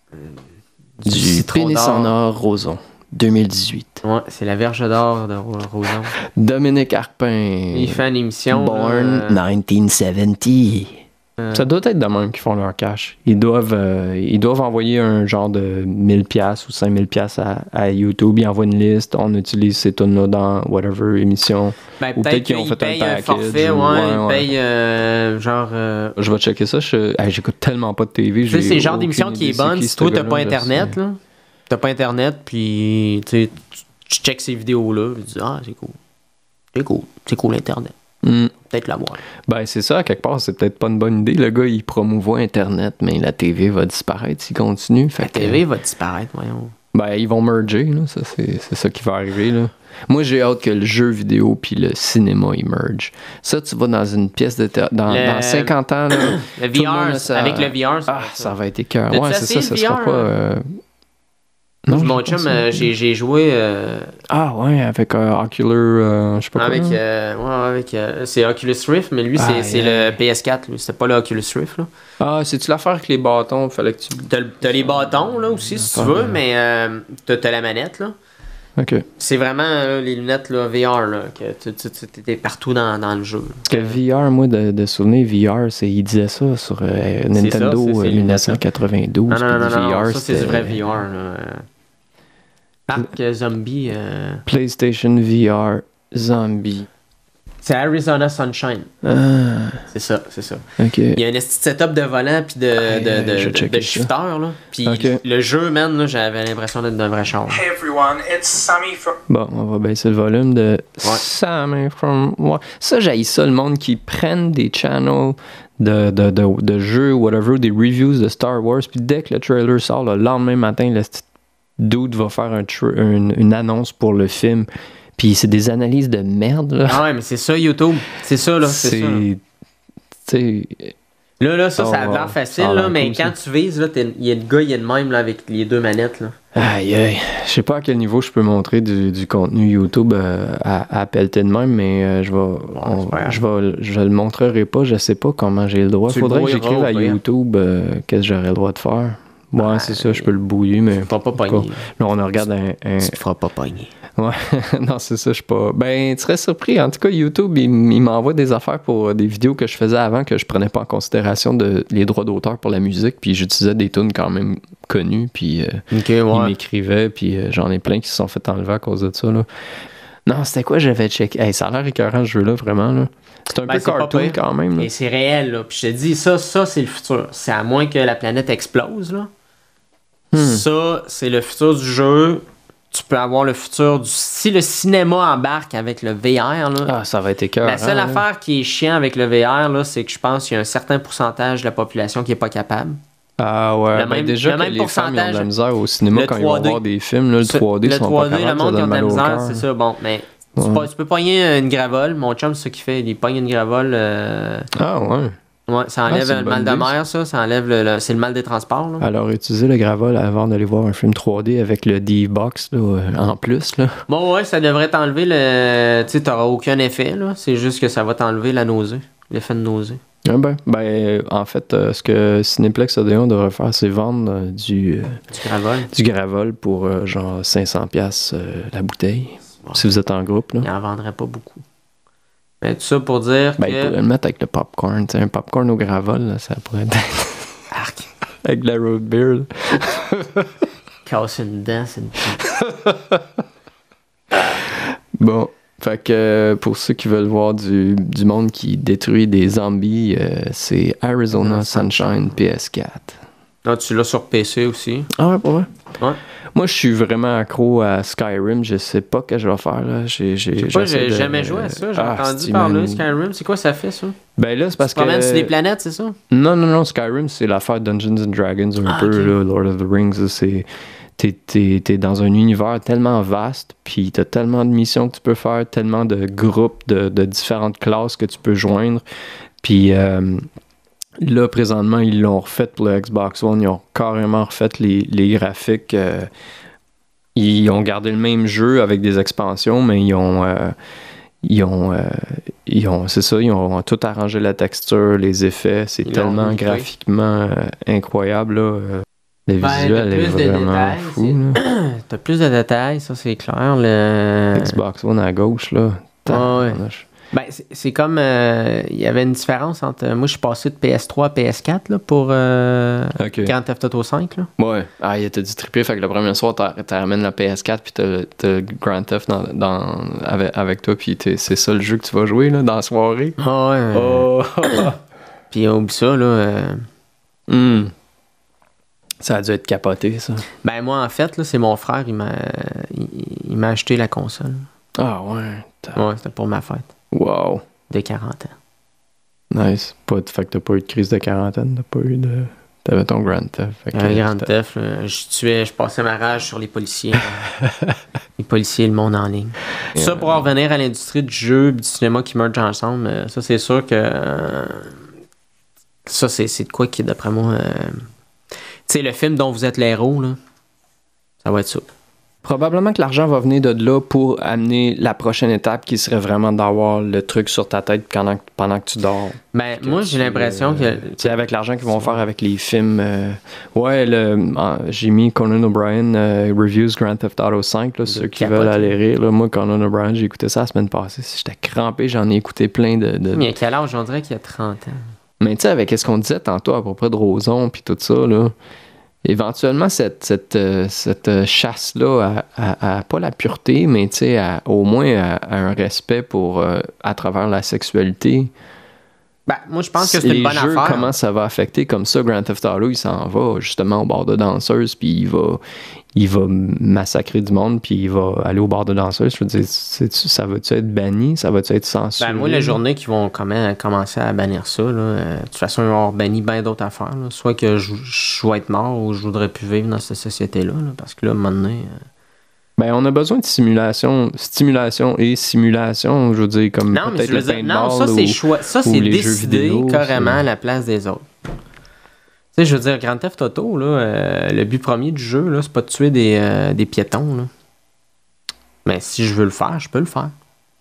Pénis en or Roson 2018. Ouais, c'est la Verge d'or de Roson. Dominique Arpin. Il fait une émission. Born 1970. Ça doit être de même qu'ils font leur cash. Ils doivent envoyer un genre de 1000$ ou 5000$ à YouTube. Ils envoient une liste. On utilise ces tunes-là dans whatever émission. Ben, ou peut-être qu'ils ont fait un package. Forfait, ils payent genre... Je vais checker ça. J'écoute tellement pas de TV. Tu sais, c'est le genre d'émission qui est bonne. Si toi, t'as pas Internet, là. T'as pas Internet, puis tu checkes ces vidéos-là. Tu dis, c'est cool. C'est cool Internet. Peut-être l'avoir. Ben, c'est ça, quelque part, c'est peut-être pas une bonne idée. Le gars, il promouvoit Internet, mais la TV va disparaître s'il continue. La TV va disparaître, voyons. Ben, ils vont merger, là. Ça, c'est ça qui va arriver, là. Moi, j'ai hâte que le jeu vidéo puis le cinéma, ils mergent. Ça, tu vas dans une pièce de théâtre. Dans 50 ans, là. Le VR, avec le VR, ça va être écœurant. Ouais, c'est ça sera pas... Non, mon chum, j'ai joué... avec Oculus... je sais pas quoi. C'est Oculus Rift, mais lui, c'est le PS4. Lui. C'était pas le Oculus Rift. Là. Ah, c'est-tu l'affaire avec les bâtons? Fallait que tu... T'as les bâtons, là, aussi, si tu veux, mais t'as la manette, là. OK. C'est vraiment les lunettes là, VR, là, que t'es partout dans le jeu. Parce que VR, moi, de souvenir, VR, il disait ça sur Nintendo 1992. Non, ça, c'est du vrai VR, là. Parc Zombie. PlayStation VR Zombie. C'est Arizona Sunshine. C'est ça. Okay. Il y a un setup de volant puis de shifter, là. Puis le jeu, man, là, j'avais l'impression d'être d'un vrai char. Hey everyone, it's Sammy from... Bon, on va baisser le volume de Sammy from... Ça, j'haïs ça, le monde qui prennent des channels de jeux, whatever, des reviews de Star Wars, puis dès que le trailer sort, le lendemain matin, le dude va faire une annonce pour le film. Puis c'est des analyses de merde, là. Ah ouais, mais c'est ça, YouTube. C'est ça, là. C'est ça. Là, ça a l'air facile, là, mais cool, quand tu vises, là, il y a le gars, il est de même, là, avec les deux manettes, là. Aïe. Je sais pas à quel niveau je peux montrer du contenu YouTube à pelleter de même, mais je le montrerai pas. Je sais pas comment j'ai le droit. Faudrait que j'écrive à YouTube qu'est-ce que j'aurais le droit de faire. Ouais, c'est ça, je peux le bouiller, mais... Tu te feras pas pogner. Là, on regarde un... Tu te feras pas pogner. Ouais, non, c'est ça, je suis pas... Ben, tu serais surpris. En tout cas, YouTube, il m'envoie des affaires pour des vidéos que je faisais avant que je prenais pas en considération les droits d'auteur pour la musique, puis j'utilisais des tunes quand même connues, puis il m'écrivait, puis j'en ai plein qui se sont fait enlever à cause de ça, là. Non, c'était quoi j'avais checké? Hey, ça a l'air écœurant, ce jeu-là, vraiment, là. C'est un peu cartoon quand même, là. Et c'est réel, là. Puis je te dis, ça, c'est le futur. C'est à moins que la planète explose, là. Ça, c'est le futur du jeu. Tu peux avoir le futur du... Si le cinéma embarque avec le VR, là... ça va être écœurant. La seule affaire qui est chiant avec le VR, là, c'est que je pense qu'il y a un certain pourcentage de la population qui n'est pas capable. Ah ouais, déjà que les femmes ont de la misère au cinéma quand ils vont voir des films, là, le 3D, le 3D, le monde qui a de la misère, c'est ça. Bon, mais tu peux pogner une gravole. Mon chum, c'est ce qu'il fait. Il pogne une gravole. Ah ouais. Ouais, ça enlève le mal de mer, ça. Ça enlève c'est le mal des transports, là. Alors, utilisez le gravol avant d'aller voir un film 3D avec le D-Box, là, en plus, là. Bon, ouais, ça devrait t'enlever le... Tu sais, t'auras aucun effet, là. C'est juste que ça va t'enlever la nausée. L'effet de nausée. Ah ben, en fait, ce que Cinéplex Odéon devrait faire, c'est vendre du gravol pour genre 500$ la bouteille. Bon. Si vous êtes en groupe, là. Il en vendrait pas beaucoup. Mais tout ça pour dire que... Il pourrait le mettre avec le popcorn. Un popcorn au gravol, là, ça pourrait être... Arc. Avec de la root beer, Casse une dent, c'est une... Bon. Fait que pour ceux qui veulent voir du monde qui détruit des zombies, c'est Arizona Sunshine PS4. Ah, tu l'as sur PC aussi? Ah ouais, pas vrai? Ouais. Moi, je suis vraiment accro à Skyrim. Je sais pas ce que je vais faire, là. J'ai jamais joué à ça. J'ai entendu parler de Skyrim. C'est quoi ça fait, ça? Ben là, c'est parce que... Tu promènes sur des planètes, c'est ça? Non. Skyrim, c'est l'affaire Dungeons and Dragons, un peu, là, Lord of the Rings. C'est... T'es dans un univers tellement vaste, puis t'as tellement de missions que tu peux faire, tellement de groupes de différentes classes que tu peux joindre. Puis là, présentement, ils l'ont refait pour le Xbox One. Ils ont carrément refait les graphiques. Ils ont gardé le même jeu avec des expansions, mais ils ont tout arrangé, la texture, les effets. C'est tellement graphiquement incroyable, là. Le visuel est vraiment fou. T'as plus de détails, ça c'est clair. Le Xbox One à gauche, là. Ouais. Ben, c'est comme... Il y avait une différence entre... Moi, je suis passé de PS3 à PS4 là, pour Grand Theft Auto 5. Là. Ouais. Ah, il était du trippé. Fait que le premier soir, tu ramènes la PS4 puis t'as Grand Theft avec toi. Puis c'est ça le jeu que tu vas jouer là, dans la soirée. Ah ouais. Oh. Puis oublie ça, là... Ça a dû être capoté, ça. Ben moi, en fait, là, c'est mon frère, il m'a acheté la console. Ah ouais. Ouais, c'était pour ma fête. Wow. De 40 ans. Nice. Fait que t'as pas eu de crise de quarantaine, T'avais ton Grand Theft. Un Grand Theft, je passais ma rage sur les policiers. Les policiers et le monde en ligne. Ça, pour en revenir à l'industrie du jeu et du cinéma qui mergent ensemble, ça, c'est sûr que... ça, c'est de quoi qui, d'après moi... Tu sais, le film dont vous êtes les héros, là, ça va être ça. Probablement que l'argent va venir de là pour amener la prochaine étape qui serait vraiment d'avoir le truc sur ta tête pendant que tu dors. Ben, moi, j'ai l'impression que... Tu sais, avec l'argent qu'ils vont faire avec les films... j'ai mis Conan O'Brien Reviews Grand Theft Auto 5, là, ceux qui veulent aller rire. Là, moi, Conan O'Brien, j'ai écouté ça la semaine passée. J'étais crampé, j'en ai écouté plein de... Mais à quel âge? On dirait qu'il y a 30 ans. Mais tu sais, avec ce qu'on disait tantôt à propos de Roson puis tout ça, là... Éventuellement, cette chasse-là à pas la pureté, mais au moins à un respect pour à travers la sexualité. Ben, moi, je pense que c'est une bonne affaire. Comment ça va affecter comme ça, Grand Theft Auto, il s'en va justement au bar de danseuse, puis il va massacrer du monde, puis il va aller au bar de danseuse. Je veux dire, ça va-tu être banni? Ça va-tu être censuré? Ben, moi, la journée qu'ils vont commencer à bannir ça, là, de toute façon, ils vont avoir banni bien d'autres affaires. Là. Soit que je vais être mort ou je voudrais plus vivre dans cette société-là, là, parce que là, à un moment donné... Ben, on a besoin de stimulation et simulation, je veux dire, comme non, peut-être le paintball. Non, ça, c'est ça, c'est décidé vidéo, carrément à la place des autres. Tu sais, je veux dire, Grand Theft Auto, là, le but premier du jeu, là, c'est pas de tuer des piétons. Là. Mais si je veux le faire, je peux le faire.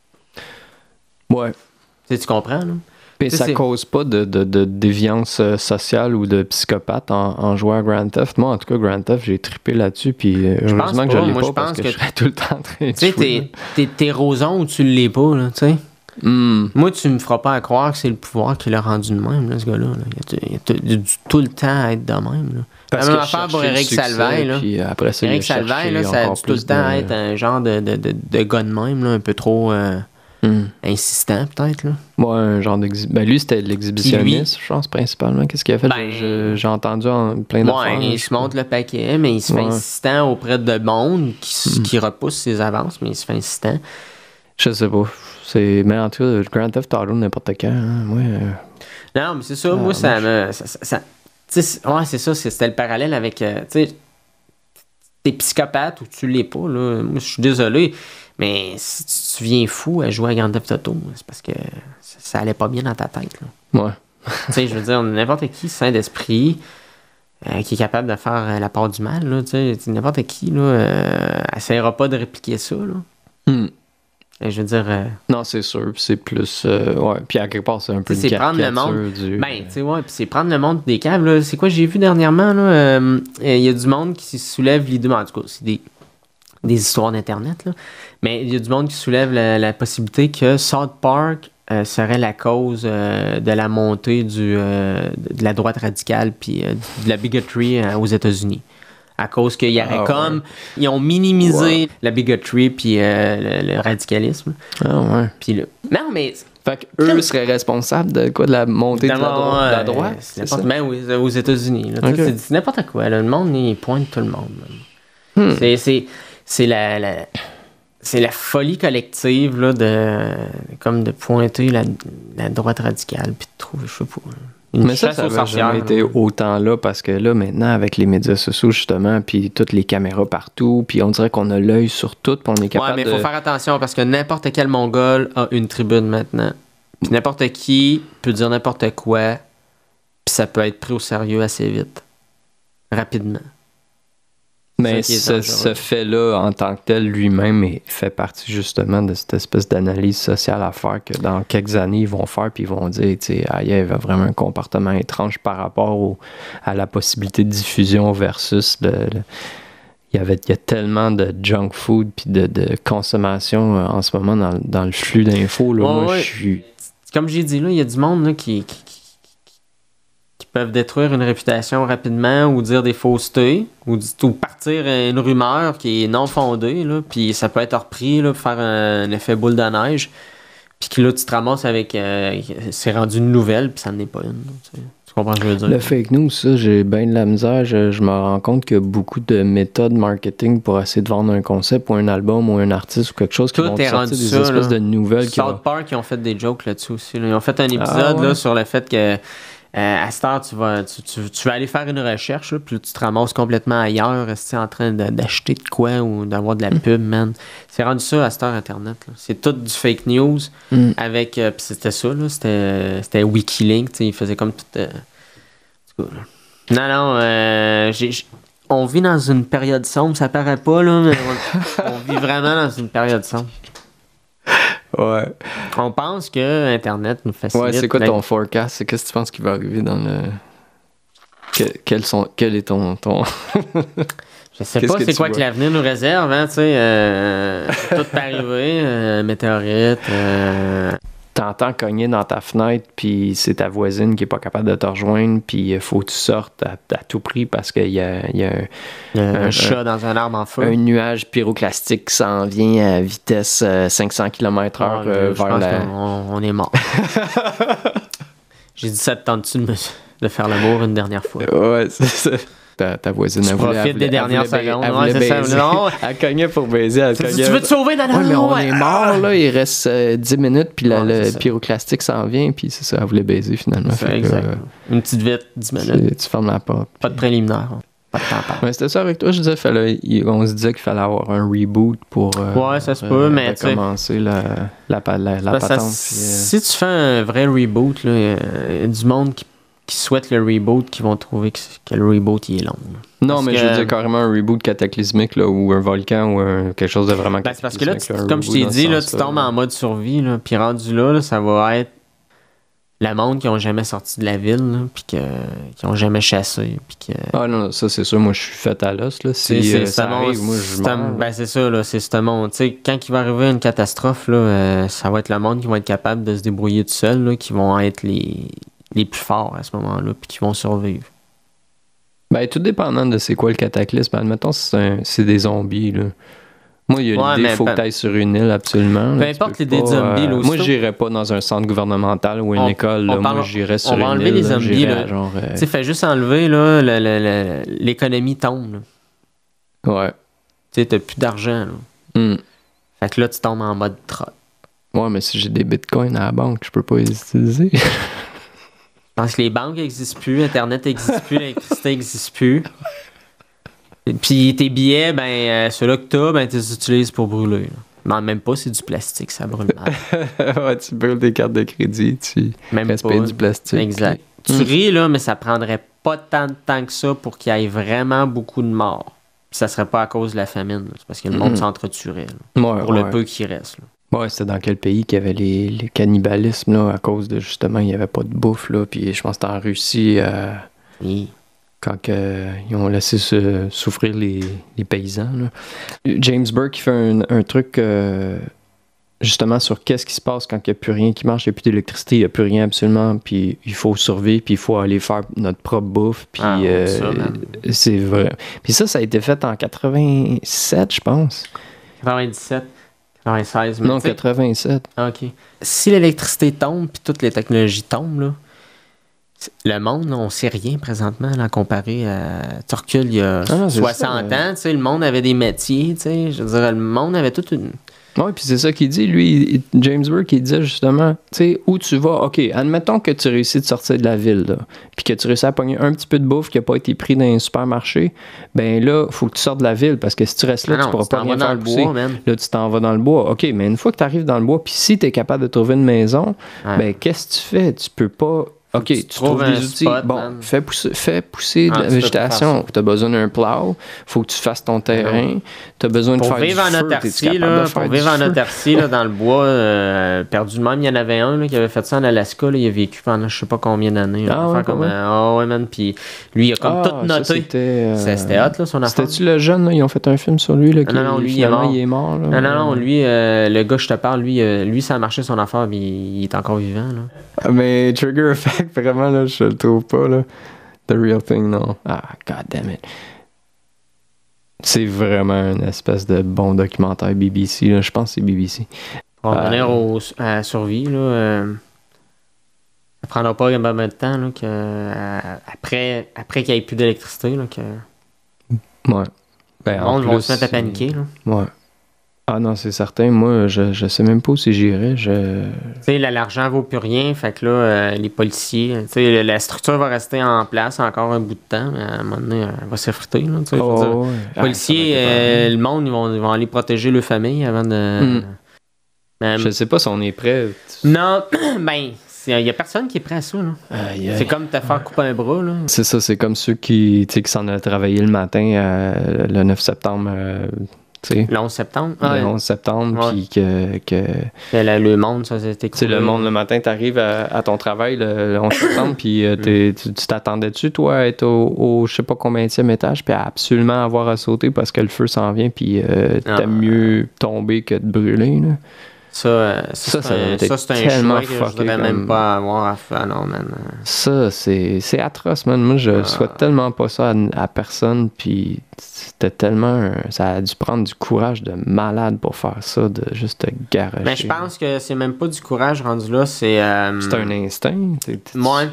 Ouais. Tu comprends, là? Mais ça cause pas de déviance sociale ou de psychopathe en jouant à Grand Theft. Moi, en tout cas, Grand Theft, j'ai trippé là-dessus, puis heureusement que je l'ai pas parce que je serais tout le temps en train de jouer. Tu sais, t'es Roson ou tu l'es pas, là, tu sais. Moi, tu me feras pas à croire que c'est le pouvoir qui l'a rendu de même, là, ce gars-là. Là. Il a tout le temps à être de même, là. Parce la même affaire pour Eric Salvaille, là. Puis après ça, Eric Salvaille, là, ça a tout le temps à être un genre de gars de même, là, un peu trop... insistant, peut-être, là. Ouais, un genre ben, lui, c'était de l'exhibitionniste, je pense, principalement. Qu'est-ce qu'il a fait? J'ai entendu plein d'affaires. Ouais, il se montre le paquet, mais il se fait insistant auprès de monde qui repousse ses avances, mais il se fait insistant. Je sais pas. Mais en tout cas, Grand Theft Auto, n'importe quand. Hein. Non, mais c'est ça. Moi, ça me... ouais, c'est ça. C'était le parallèle avec... tu sais, t'es psychopathe ou tu l'es pas, là. Moi, je suis désolé. Mais si tu viens fou à jouer à Grand Theft Auto, c'est parce que ça allait pas bien dans ta tête. Là. Ouais. Tu sais, je veux dire, n'importe qui, sain d'esprit, qui est capable de faire la part du mal, là, tu sais, n'importe qui, là, essaiera pas de répliquer ça, là. Je veux dire... non, c'est sûr, c'est plus... ouais, puis à quelque part, c'est un peu une caricature du... Ben, tu sais, ouais, puis c'est prendre le monde des caves, là. C'est quoi j'ai vu dernièrement, là? Il y a du monde qui soulève l'idée... En tout cas, c'est des histoires d'Internet, là. Mais il y a du monde qui soulève la possibilité que South Park serait la cause de la montée de la droite radicale puis de la bigotry aux États-Unis. À cause qu'il y aurait ils ont minimisé la bigotry puis le radicalisme. Ah ouais. Puis non, mais... Fait qu'eux seraient responsables de quoi? De la montée de la droite? C'est ça? Ben oui, aux États-Unis. Là, okay. C'est n'importe quoi. Là. Le monde, il pointe tout le monde. C'est la folie collective là, de pointer la droite radicale puis de trouver, je sais pas... Mais ça n'a jamais été autant là parce que là, maintenant, avec les médias sociaux, justement, puis toutes les caméras partout, puis on dirait qu'on a l'œil sur tout, puis on est capable mais il faut faire attention parce que n'importe quel Mongol a une tribune maintenant. Puis n'importe qui peut dire n'importe quoi, puis ça peut être pris au sérieux assez vite. Rapidement. Mais ce fait-là, en tant que tel, lui-même, il fait partie justement de cette espèce d'analyse sociale à faire que dans quelques années, ils vont faire puis ils vont dire, tu sais, il y avait vraiment un comportement étrange par rapport à la possibilité de diffusion versus il y a tellement de junk food puis de consommation en ce moment dans le flux d'infos. Là, moi, je suis... Comme j'ai dit, là, il y a du monde là, qui peuvent détruire une réputation rapidement ou dire des faussetés ou partir une rumeur qui est non fondée, là, puis ça peut être repris là, pour faire un effet boule de neige, puis que là, tu te ramasses avec... c'est rendu une nouvelle, puis ça n'en est pas une. Tu comprends ce que je veux dire? Le fake news, ça, j'ai bien de la misère. Je me rends compte qu'il y a beaucoup de méthodes marketing pour essayer de vendre un concept ou un album ou un artiste ou quelque chose qui vont sortir des espèces de nouvelles. South Park, ils ont fait des jokes là-dessus aussi. Là. Ils ont fait un épisode là, sur le fait que à cette heure, tu vas aller faire une recherche, là, puis tu te ramasses complètement ailleurs, en train d'acheter de quoi ou d'avoir de la pub, man. C'est rendu ça à cette heure Internet. Là. C'est tout du fake news avec... puis c'était ça, là, c'était Wikileaks, il faisait comme tout... Non, on vit dans une période sombre, ça paraît pas, là, mais on vit vraiment dans une période sombre. Ouais. On pense que Internet nous facilite. Ouais, c'est quoi ton forecast? Qu'est-ce que tu penses qui va arriver dans le... Quel est ton... Je sais pas c'est quoi que l'avenir nous réserve, hein, tu sais. Tout peut arriver, météorite... T'entends cogner dans ta fenêtre, puis c'est ta voisine qui est pas capable de te rejoindre, puis il faut que tu sortes à tout prix parce qu'il y a un chat dans un arbre en feu. Un nuage pyroclastique qui s'en vient à vitesse 500 km/h vers la... On est mort. J'ai dit ça, te tente-tu de faire l'amour une dernière fois? Ouais, c'est ça. Ta voisine tu profites des dernières secondes. Elle cognait pour baiser. Tu veux te sauver dans la mais on est mort, là. Il reste 10 minutes, puis le pyroclastique s'en vient, puis c'est ça, elle voulait baiser finalement. C'est exact. Une petite vite, 10 minutes. Tu fermes la porte. Pas de préliminaire. Pas de temps. Ouais, c'était ça avec toi, je disais, on se disait qu'il fallait avoir un reboot pour ça se peut, mais commencer la patente. Si tu fais un vrai reboot, il y a du monde qui souhaitent le reboot, qui vont trouver que le reboot il est long. Non, mais je veux dire carrément un reboot cataclysmique là, ou un volcan ou quelque chose de vraiment cataclysmique. Parce que là, comme je t'ai dit, là, tu tombes en mode survie, là, puis rendu là, ça va être le monde qui n'ont jamais sorti de la ville, puis qui n'ont jamais chassé. Puis Ah non, ça c'est sûr, moi je suis fait à l'os. Là. Si ça arrive, moi je meurs. Ben c'est ça, là, c'est ce monde. T'sais, quand il va arriver une catastrophe, là, ça va être le monde qui va être capable de se débrouiller tout seul, là, qui vont être les plus forts à ce moment-là, puis qui vont survivre. Ben, tout dépendant de c'est quoi le cataclysme. Admettons, c'est des zombies, là. Moi, il y a l'idée qu'il faut que tu ailles sur une île, absolument. Peu importe l'idée de zombies, là, moi, j'irais pas dans un centre gouvernemental ou une école. Là. Moi, j'irais sur une île. On va enlever les zombies, là. Tu sais, fais juste enlever, là, l'économie tombe, là. Ouais. Tu sais, t'as plus d'argent, là. Fait que là, tu tombes en mode trotte. Ouais, mais si j'ai des bitcoins à la banque, je peux pas les utiliser. Parce que les banques n'existent plus, Internet n'existe plus, l'électricité n'existe plus. Et puis tes billets, ceux-là que t'as, tu les utilises pour brûler. Non, même pas, c'est du plastique, ça brûle mal. Ouais, tu brûles des cartes de crédit, tu respires du plastique. Exact. Tu ris, là, mais ça prendrait pas tant de temps que ça pour qu'il y ait vraiment beaucoup de morts. Puis ça serait pas à cause de la famine, là. C'est parce que le monde s'entretuerait, pour le peu qui reste, là. Ouais, c'était dans quel pays qu'il y avait les cannibalismes, là, à cause de, justement, il n'y avait pas de bouffe, là, puis je pense que c'était en Russie, quand ils ont laissé souffrir les paysans, là. James Burke, il fait un truc justement sur qu'est-ce qui se passe quand il n'y a plus rien qui marche, il n'y a plus d'électricité, il n'y a plus rien absolument, puis il faut survivre, puis il faut aller faire notre propre bouffe, puis c'est vrai. Puis ça a été fait en 87, je pense. 97, 96. Non, 87. OK. Si l'électricité tombe, puis toutes les technologies tombent, là, le monde, on sait rien présentement, là, comparé à... Tu recules il y a 60 ans, tu sais, le monde avait des métiers, tu sais, je veux dire, le monde avait toute une... Oui, puis c'est ça qu'il dit, lui, James Burke, il disait justement, tu sais, où tu vas, OK, admettons que tu réussis de sortir de la ville, là, puis que tu réussis à pogner un petit peu de bouffe qui n'a pas été pris dans un supermarché, ben là, il faut que tu sortes de la ville, parce que si tu restes là, tu pourras pas rien faire pousser. Là, tu t'en vas dans le bois. OK, mais une fois que tu arrives dans le bois, puis si tu es capable de trouver une maison, ben qu'est-ce que tu fais? Tu peux pas... OK, tu trouves des outils. Bon, fais pousser de la végétation. Tu as besoin d'un plow. Faut que tu fasses ton terrain. Tu as besoin de faire du feu. Pour vivre en autarcie, là, dans le bois, perdu de même, il y en avait un là, qui avait fait ça en Alaska. Là, il a vécu pendant je sais pas combien d'années. Ouais, man. Puis lui, il a comme tout noté. C'était hot, là, son affaire. C'était-tu le jeune? Là? Ils ont fait un film sur lui. Là, non, lui, il est mort. Là, non, lui, le gars, je te parle, lui, ça a marché son affaire, mais il est encore vivant. Là. Mais Trigger Effect, vraiment, là, je le trouve pas, là. The Real Thing, non. Ah, god damn it. C'est vraiment une espèce de bon documentaire BBC, là. Je pense que c'est BBC. On va revenir à la survie, là. Ça prendra pas un peu de temps, là, après qu'il n'y ait plus d'électricité, là, que... Ouais. Ben, le monde va se mettre à paniquer, là. Ouais. Ah non, c'est certain. Moi, je sais même pas où j'irais. Tu sais, l'argent vaut plus rien. Fait que là, les policiers, tu sais, la structure va rester en place encore un bout de temps. Mais à un moment donné, elle va s'effriter. Les policiers, le monde, ils vont aller protéger leur famille avant de... Je sais pas si on est prêt. Non, ben... Il n'y a personne qui est prêt à ça. Là. C'est comme te faire couper un bras. Là. C'est ça, c'est comme ceux qui s'en allaient travailler le matin, le 9 septembre... le 11 septembre. Le 11 septembre, puis que le monde, ça s'est écoulé. Le monde, le matin, t'arrives à ton travail le 11 septembre, puis tu t'attendais-tu, toi, à être au je sais pas combienième étage, puis à absolument avoir à sauter parce que le feu s'en vient, puis t'aimes mieux tomber que de brûler, là. Ça c'est un choix que je voudrais même pas avoir à faire. Non, man. Ça, c'est atroce, man. Moi, je souhaite tellement pas ça à personne. Puis c'était tellement... ça a dû prendre du courage de malade pour faire ça, de juste te garocher. Mais je pense que c'est même pas du courage rendu là, c'est... c'est un instinct. Moi,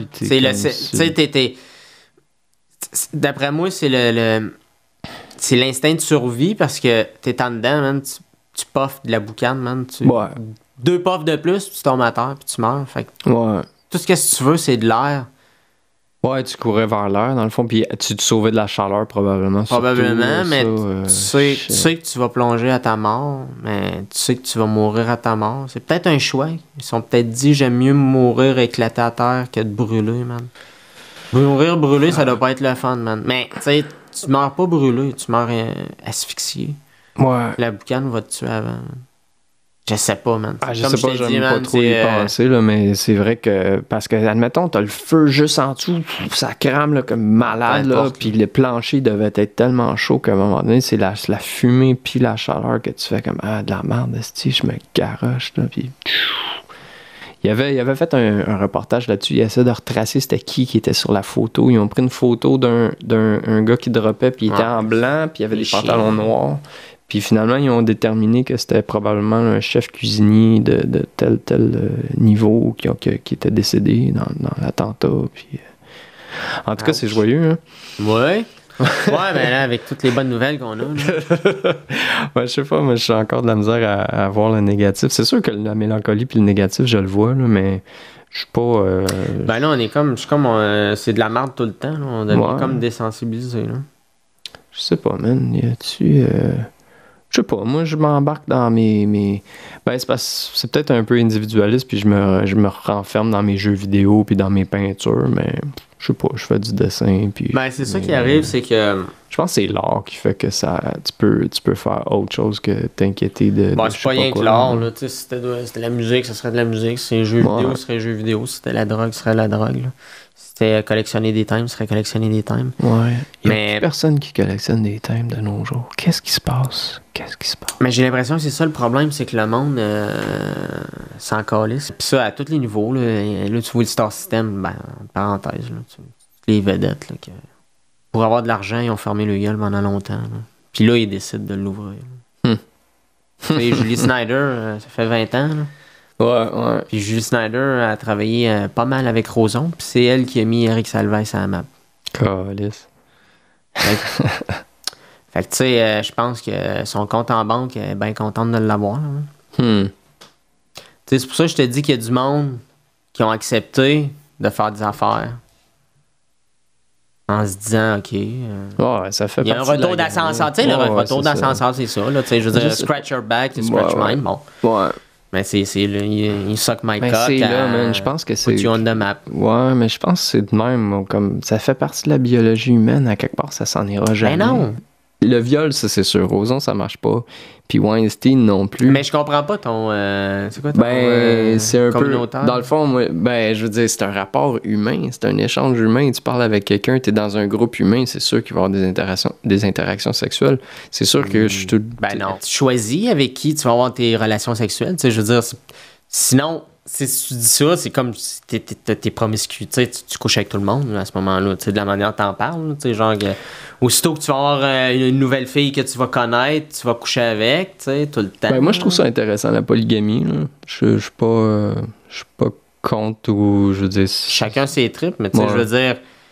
d'après moi, c'est c'est l'instinct de survie parce que t'es en dedans, man. Tu puffes de la boucane, man. 2 puffs de plus, tu tombes à terre, puis tu meurs. Fait que tout ce que tu veux, c'est de l'air. Ouais, tu courais vers l'air, dans le fond, puis tu te sauvais de la chaleur, probablement. Probablement, mais tu sais que tu vas plonger à ta mort, mais tu sais que tu vas mourir à ta mort. C'est peut-être un choix. Ils sont peut-être dit, j'aime mieux mourir éclaté à terre que de brûler, man. Mourir brûlé, ça doit pas être le fun, man. Mais, tu sais, tu meurs pas brûlé, tu meurs asphyxié. Ouais. La boucane va te tuer avant. Je sais pas, man. Je sais pas, j'aime pas trop y penser, là, mais c'est vrai que... Parce que, admettons, t'as le feu juste en dessous, ça crame là, comme malade, là, puis le plancher devait être tellement chaud qu'à un moment donné, c'est la fumée puis la chaleur que tu fais comme « Ah, de la merde, esti, je me garoche, là, puis... » Il avait fait un reportage là-dessus. Il essaie de retracer c'était qui était sur la photo. Ils ont pris une photo d'un gars qui droppait, puis il était en blanc, puis il avait des pantalons noirs. Puis finalement, ils ont déterminé que c'était probablement un chef cuisinier de tel niveau qui était décédé dans l'attentat. Puis, en tout cas, c'est joyeux. Hein? Ouais. Ouais, mais là, avec toutes les bonnes nouvelles qu'on a. Ouais, je sais pas, mais je suis encore de la misère à voir le négatif. C'est sûr que la mélancolie puis le négatif, je le vois, là, mais je suis pas... Ben là, c'est de la merde tout le temps. Là. On devient comme désensibilisé. Là. Je sais pas, man. Y a-tu... Je sais pas, moi je m'embarque dans mes... Ben c'est peut-être un peu individualiste, puis je me renferme dans mes jeux vidéo puis dans mes peintures, mais je sais pas, je fais du dessin, puis... Ben c'est ça qui arrive, c'est que... Je pense que c'est l'art qui fait que ça tu peux faire autre chose que t'inquiéter de c'est pas rien que l'art, là. Si c'était la musique, ça serait de la musique. Si c'était jeux vidéo, ce serait jeux vidéo. Si c'était la drogue, ce serait la drogue, là. Si c'était collectionner des times, ce serait collectionner des times. Ouais. Il y a plus personne qui collectionne des times de nos jours. Qu'est-ce qui se passe? Mais j'ai l'impression que c'est ça le problème, c'est que le monde s'en calisse. Puis ça, à tous les niveaux, là tu vois le Star System, parenthèse, là, les vedettes, là, pour avoir de l'argent, ils ont fermé le gueule pendant longtemps. Là. Puis là, ils décident de l'ouvrir. Julie Snyder, ça fait 20 ans. Là. Ouais. Puis Julie Snyder a travaillé pas mal avec Roson, puis c'est elle qui a mis Eric Salvaille à la map. Calice. Fait que tu sais, je pense que son compte en banque est bien contente de l'avoir. Tu sais, c'est pour ça que je te dis qu'il y a du monde qui ont accepté de faire des affaires. En se disant, OK. Ça fait il y a un retour d'ascenseur. Tu sais, le retour d'ascenseur, c'est ça. Là, je veux dire, scratch your back, tu scratch mine. Bon. Ouais. Mais il suck my cock. C'est là, man. Je pense que c'est. Put you on the map. Ouais, mais je pense que c'est de même. Comme, ça fait partie de la biologie humaine. À quelque part, ça s'en ira jamais. Mais non. Le viol, ça, c'est sûr. Roson, ça marche pas. Puis Weinstein non plus. Mais je comprends pas ton. C'est quoi ton. C'est un peu. Dans le fond, moi, je veux dire, c'est un rapport humain. C'est un échange humain. Tu parles avec quelqu'un, tu es dans un groupe humain, c'est sûr qu'il va y avoir des interactions sexuelles. C'est sûr que je suis tout. Non. Tu choisis avec qui tu vas avoir tes relations sexuelles. Tu sais, je veux dire, sinon. Si tu dis ça, c'est comme si t'es promiscu. Tu couches avec tout le monde à ce moment-là. De la manière dont t'en parles. Genre, aussitôt que tu vas avoir une nouvelle fille que tu vas connaître, tu vas coucher avec tout le temps. Moi, je trouve ça intéressant, la polygamie. Là. Je suis pas contre ou je veux dire. Chacun ses tripes, mais je veux dire.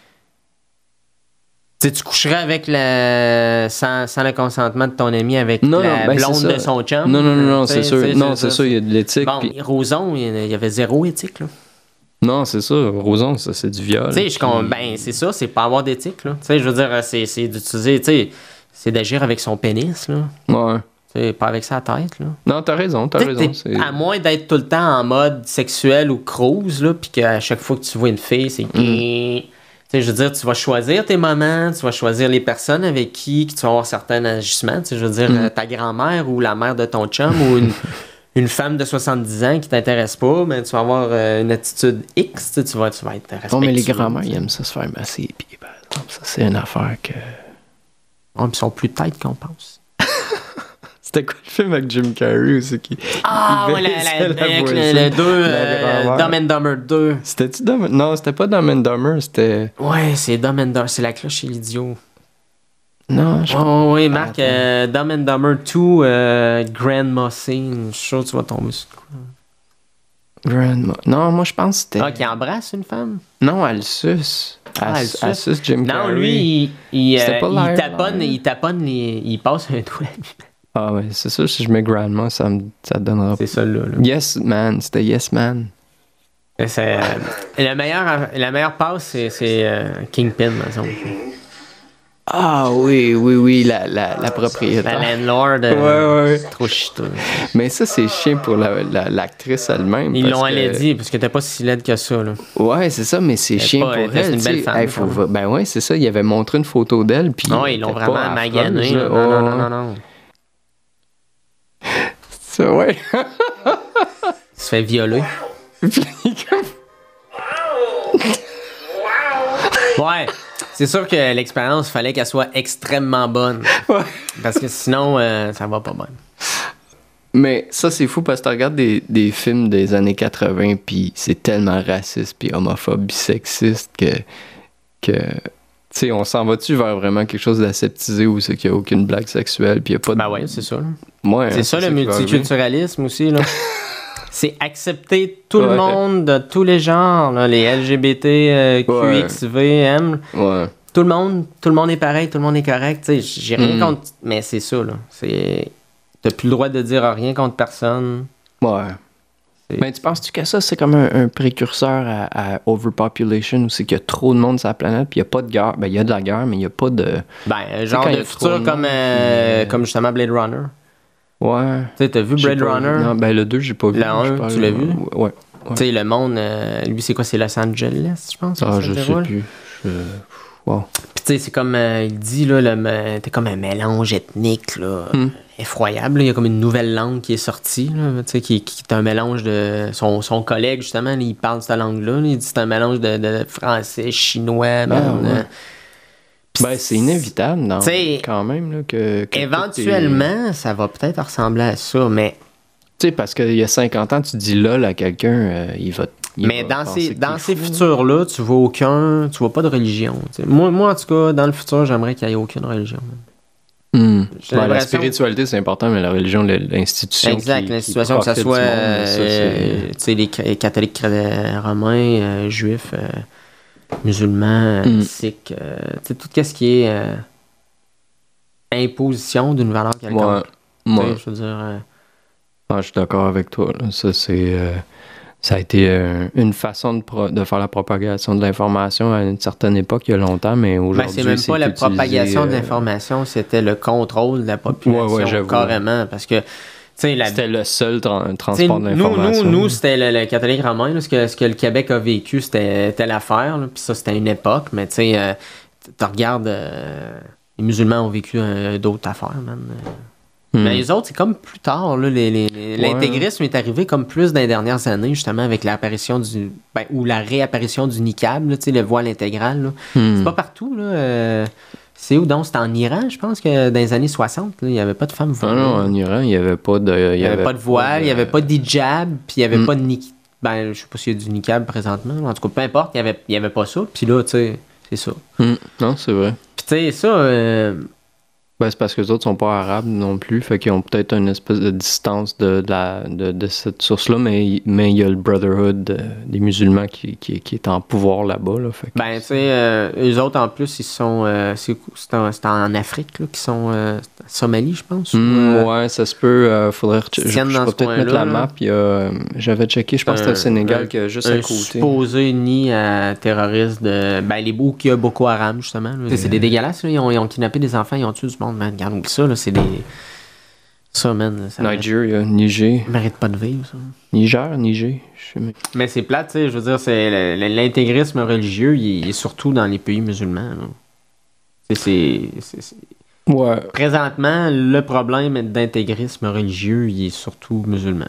Tu coucherais avec sans le consentement de ton ami avec la blonde de son chum. Non, c'est sûr. C'est sûr, il y a de l'éthique. Bon, Roson, il y avait zéro éthique, là. Non, c'est ça. Roson, ça, c'est du viol. C'est ça, c'est pas avoir d'éthique, là. Je veux dire, c'est d'utiliser, c'est d'agir avec son pénis, là. Ouais. T'sais, pas avec sa tête, là. Non, t'as raison. À moins d'être tout le temps en mode sexuel ou cruise, là, puis qu'à chaque fois que tu vois une fille, c'est... Je veux dire, tu vas choisir tes moments, tu vas choisir les personnes avec qui tu vas avoir certains agissements. Je veux dire, ta grand-mère ou la mère de ton chum ou une femme de 70 ans qui t'intéresse pas, mais tu vas avoir une attitude X, tu vas être respectueux. Non, mais les grand-mères, ils aiment ça se faire masser les pieds. Par exemple, ça, c'est une affaire que... Ils sont plus têtes qu'on pense. C'était quoi le film avec Jim Carrey aussi qui... le 2, Dumb and Dumber 2. C'était-tu Dumb... Non, c'était pas Dumb and Dumber, c'était... Ouais, c'est Dumb and Dumber, c'est la cloche chez l'idiot. Non, oui, Marc, Dumb and Dumber 2, Grandma Scene, je suis sûr que tu vas tomber sur quoi. Grandma... Non, moi je pense que c'était... qui embrasse une femme? Non, elle suce. Elle suce Jim Carrey. Non, lui, il taponne il passe un doigt. Ah ouais, c'est sûr, si je mets Grandma, ça donnera... C'est ça, là. Yes Man, c'était Yes Man. La meilleure passe, c'est Kingpin, par exemple. Ah oui, la propriétaire. La landlord, ouais. trop chiteux. Mais ça, c'est chiant pour l'actrice elle-même. Ils l'ont dit, parce que t'es pas si laide que ça, là. Ouais, c'est ça, mais c'est chiant pour elle. C'est une belle femme. Ben ouais, c'est ça, il avait montré une photo d'elle, puis... Non, ils l'ont vraiment magané. Non. Ça, ouais. Il se fait violer. Ouais, c'est sûr que l'expérience, il fallait qu'elle soit extrêmement bonne. Ouais. Parce que sinon, ça va pas bien. Mais ça, c'est fou parce que tu regardes des films des années 80, puis c'est tellement raciste, puis homophobe, bisexiste que tu sais, on s'en va-tu vers vraiment quelque chose d'aseptisé où c'est qu'il n'y a aucune blague sexuelle, puis il n'y a pas de... Ben ouais, c'est ça. Ouais, c'est ça le multiculturalisme aussi, là. C'est accepter tout le monde de tous les genres, là, les LGBT, QXV, M. Ouais. Tout le monde est pareil, tout le monde est correct. Tu sais, j'ai rien contre... Mais c'est ça, là. T'as plus le droit de dire rien contre personne. Ouais. Mais tu penses-tu que ça, c'est comme un précurseur à overpopulation, où c'est qu'il y a trop de monde sur la planète, puis il n'y a pas de guerre. Ben, il y a de la guerre, mais il n'y a pas de... Ben, genre de futur comme justement Blade Runner. Ouais. Tu sais, t'as vu Blade Runner? Non, ben le 2, j'ai pas vu. Le 1, tu l'as vu? Ouais. Tu sais, le monde, lui, c'est quoi? C'est Los Angeles, je pense? Ah, je sais plus. Wow. Puis tu sais, c'est comme il dit, là, t'es comme un mélange ethnique, là, effroyable. Là. Il y a comme une nouvelle langue qui est sortie, là, qui est un mélange de... Son collègue, justement, là, il parle cette langue-là. Là, il dit que c'est un mélange de français, chinois. C'est inévitable, non? Quand même. Là, que éventuellement, ça va peut-être ressembler à ça, mais... Tu sais, parce qu'il y a 50 ans, tu dis lol à quelqu'un, il va... Mais dans ces futurs-là, tu vois pas de religion. T'sais. Moi, en tout cas, dans le futur, j'aimerais qu'il n'y ait aucune religion. La spiritualité, c'est important, mais la religion, l'institution. Exact, l'institution, que ça soit les catholiques romains, juifs, musulmans, sikhs, tout ce qui est imposition d'une valeur quelconque. Je veux dire... je suis d'accord avec toi. Là. Ça a été une façon de faire la propagation de l'information à une certaine époque, il y a longtemps, mais aujourd'hui, c'est même pas la propagation de l'information, c'était le contrôle de la population, carrément, parce que c'était le seul transport de l'information. Nous c'était le catholique romain, là, ce que le Québec a vécu, c'était telle affaire, puis ça, c'était une époque, mais tu regardes, les musulmans ont vécu d'autres affaires, man. Mais les autres, c'est comme plus tard. Là, l'intégrisme est arrivé comme plus dans les dernières années, justement, avec l'apparition ou la réapparition du niqab, là, le voile intégral. Là. C'est pas partout. Là, c'est où donc? C'était en Iran, je pense, que dans les années 60, il n'y avait pas de femmes voilées. Non, en Iran, il n'y avait pas de... Il n'y avait pas de voile, il n'y avait pas d'hijab, puis il n'y avait pas de niqab. Je sais pas s'il y a du niqab présentement. En tout cas, peu importe, il n'y avait pas ça. Puis là, tu sais, c'est ça. Non, c'est vrai. Puis tu sais, ça... c'est parce que les autres sont pas arabes non plus, fait qu'ils ont peut-être une espèce de distance de cette source-là, mais il y a le Brotherhood des musulmans qui est en pouvoir là-bas. Là, fait que tu sais, eux autres, en plus, ils sont... c'est en Afrique, là, qu'ils sont... Somalie, je pense. Ouais, ça se peut. Faudrait... Je peux peut-être mettre la map. J'avais checké, je pense que c'était le Sénégal qui est juste à côté. Supposé nid terroriste de... les beaux qui a Boko Haram, justement. C'est des dégueulasses, là. Ils ont kidnappé des enfants, ils ont tué du monde, man. Regarde, oublie ça, là, c'est des... Ça, man. Nigeria, Niger. Ça mérite pas de vivre, ça. Niger. Mais c'est plate, tu sais, je veux dire, c'est l'intégrisme religieux, il est surtout dans les pays musulmans, là. Ouais. Présentement, le problème d'intégrisme religieux, il est surtout musulman.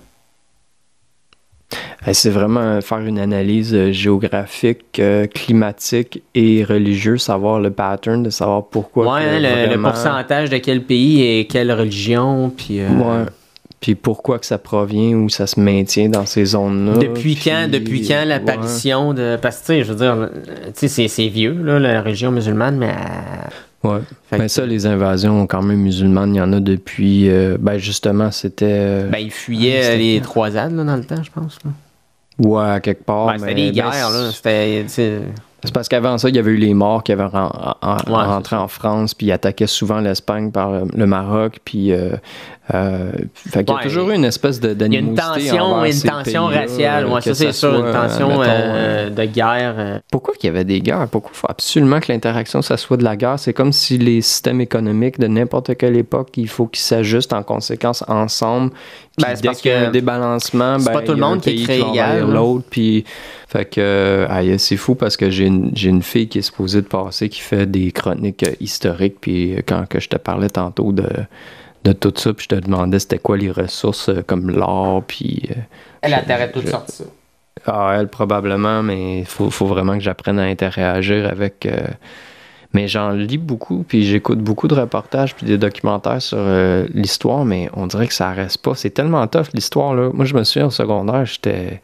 C'est vraiment faire une analyse géographique, climatique et religieuse, savoir le pattern, de savoir pourquoi. Ouais, le pourcentage de quel pays et quelle religion, puis... Ouais. Puis pourquoi que ça provient ou ça se maintient dans ces zones-là. Depuis quand l'apparition de... Parce que, tu sais, je veux dire, tu sais, c'est vieux, là, la religion musulmane, mais... Ouais. Mais ça, les invasions quand même musulmanes, il y en a depuis... justement, c'était... ils fuyaient les croisades, là, dans le temps, je pense. Là. Ouais, quelque part. C'était des guerres, là. C'est parce qu'avant ça, il y avait eu les morts qui avaient rentré en France, puis ils attaquaient souvent l'Espagne par le Maroc, puis... fait qu'il y a toujours eu une espèce d'animosité. Il y a une tension raciale, ça c'est sûr, une tension de guerre. Pourquoi qu'il y avait des guerres? Pourquoi il faut absolument que l'interaction, ça soit de la guerre? C'est comme si les systèmes économiques de n'importe quelle époque, il faut qu'ils s'ajustent en conséquence ensemble. Puis dès qu'il y a un débalancement, c'est pas tout le monde qui crée égal. L'autre, puis... Fait que c'est fou parce que j'ai une fille qui est supposée de passer qui fait des chroniques historiques, puis quand que je te parlais tantôt de tout ça, puis je te demandais c'était quoi les ressources comme l'or, puis... Elle a intérêt de tout sortir ça. Elle probablement, mais il faut vraiment que j'apprenne à interagir avec... Mais j'en lis beaucoup, puis j'écoute beaucoup de reportages puis des documentaires sur l'histoire, mais on dirait que ça reste pas. C'est tellement tough, l'histoire, là. Moi, je me souviens, au secondaire, j'étais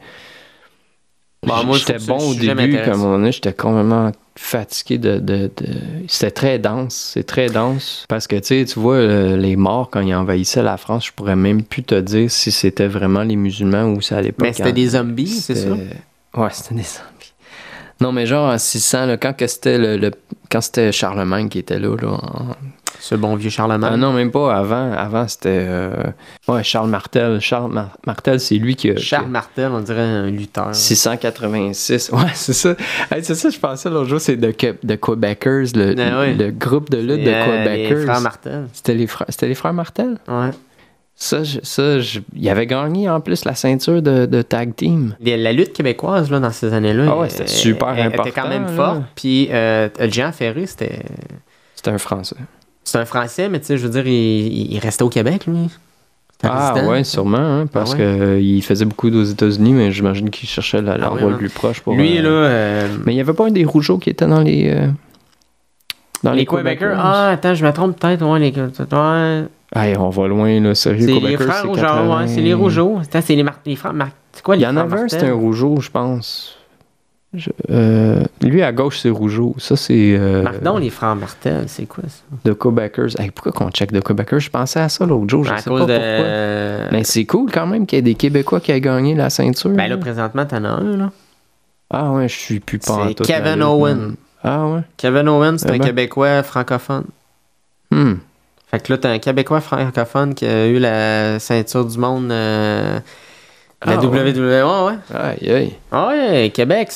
bon au début, puis à un moment donné, j'étais complètement fatigué C'était très dense, c'est très dense. Parce que, tu vois, les morts, quand ils envahissaient la France, je pourrais même plus te dire si c'était vraiment les musulmans ou c'est à l'époque. Mais c'était des zombies, c'est ça? Ouais, c'était des zombies. Non, mais genre en 600, là, quand c'était Charlemagne qui était là Ce bon vieux Charlemagne. Ah non, même pas. Avant c'était... Charles Martel. Martel, c'est lui qui a... Charles Martel, on dirait un lutteur. 686. Ouais, c'est ça. C'est ça, je pensais l'autre jour, c'est de Quebecers, le groupe de lutte de Quebecers. Les frères Martel. C'était les frères Martel? Ouais. Il avait gagné en plus la ceinture de tag team. La lutte québécoise là, dans ces années-là, c'était super important. Elle était quand même forte. Puis le Jean Ferré, c'était un Français. C'est un Français, mais tu sais, je veux dire, il restait au Québec, lui. Ouais, sûrement, hein, parce qu'il faisait beaucoup aux États-Unis, mais j'imagine qu'il cherchait l'endroit le plus proche pour... Lui, là... Mais il n'y avait pas un des Rougeaux qui était dans les... dans les Québécois? Ah, attends, je me trompe peut-être. Ouais, les... Ouais. Hey, on va loin, là, sérieux. C'est les frères Rougeau, ouais, c'est les Rougeaux. C'est les frères... C'est quoi, les frères? Il y en avait un, c'était un Rougeau, je pense. Lui, à gauche, c'est Rougeau. Ça, c'est... Pardon, les frères Martel, c'est quoi ça? The Quebecers. Hey, pourquoi qu'on check The Quebecers? Je pensais à ça l'autre jour, je sais pas pourquoi. Mais c'est cool quand même qu'il y ait des Québécois qui aient gagné la ceinture. Ben là, présentement, t'en as un, là. Ah ouais, je suis plus pas en tout. C'est Kevin Owen. Ah ouais? Kevin Owen, c'est un Québécois francophone. Fait que là, t'as un Québécois francophone qui a eu la ceinture du monde... La WWE, ouais. Aïe, aïe. Ouais, Québec,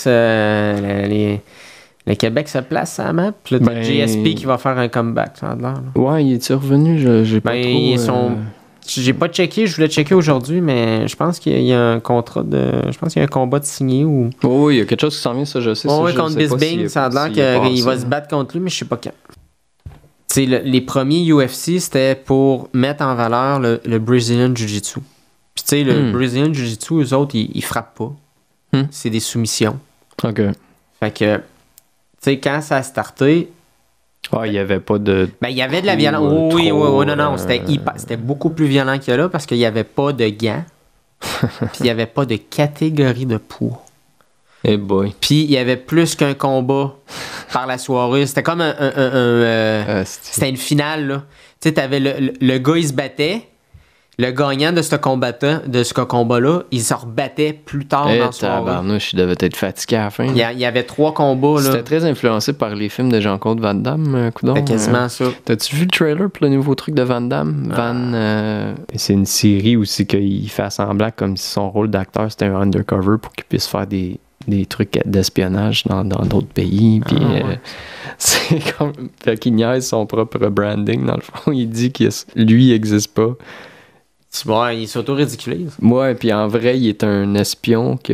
le Québec se place à la map. Puis là, t'as GSP qui va faire un comeback, ça a l'air. Ouais, il est-tu revenu? J'ai pas trop... J'ai pas checké, je voulais checker aujourd'hui, mais je pense qu'il y a un contrat de... Je pense qu'il y a un combat de signé ou... Oh, il y a quelque chose qui s'en vient, ça, je sais. Oui, contre Bisbing, ça a l'air qu'il va se battre contre lui, mais je sais pas quand. Tu sais, les premiers UFC, c'était pour mettre en valeur le Brazilian Jiu-Jitsu. Puis tu sais, le Brazilian Jiu-Jitsu, eux autres, ils frappent pas. C'est des soumissions. OK. Fait que, tu sais, quand ça a starté... Ah, il y avait pas de... Ben, il y avait de la violence. Oui, non. C'était beaucoup plus violent que là parce qu'il y avait pas de gants. Puis il y avait pas de catégorie de poids. Hey boy. Puis il y avait plus qu'un combat par la soirée. C'était comme c'était une finale, là. Tu sais, t'avais le gars, il se battait. Le gagnant de ce combat-là, il se rebattait plus tard dans la soirée. Tabarnouche, il devait être fatigué à la fin. Il y avait 3 combats. C'était très influencé par les films de Jean-Claude Van Damme, coudonc. C'était quasiment ça. T'as-tu vu le trailer pour le nouveau truc de Van Damme? C'est une série aussi qu'il fait semblant comme si son rôle d'acteur c'était un undercover pour qu'il puisse faire des trucs d'espionnage dans d'autres pays. Puis c'est comme... Fait qu'il niaise son propre branding, dans le fond. Il dit que lui, il n'existe pas. Ouais, il s'auto-ridiculise. Ouais, puis en vrai, il est un espion qui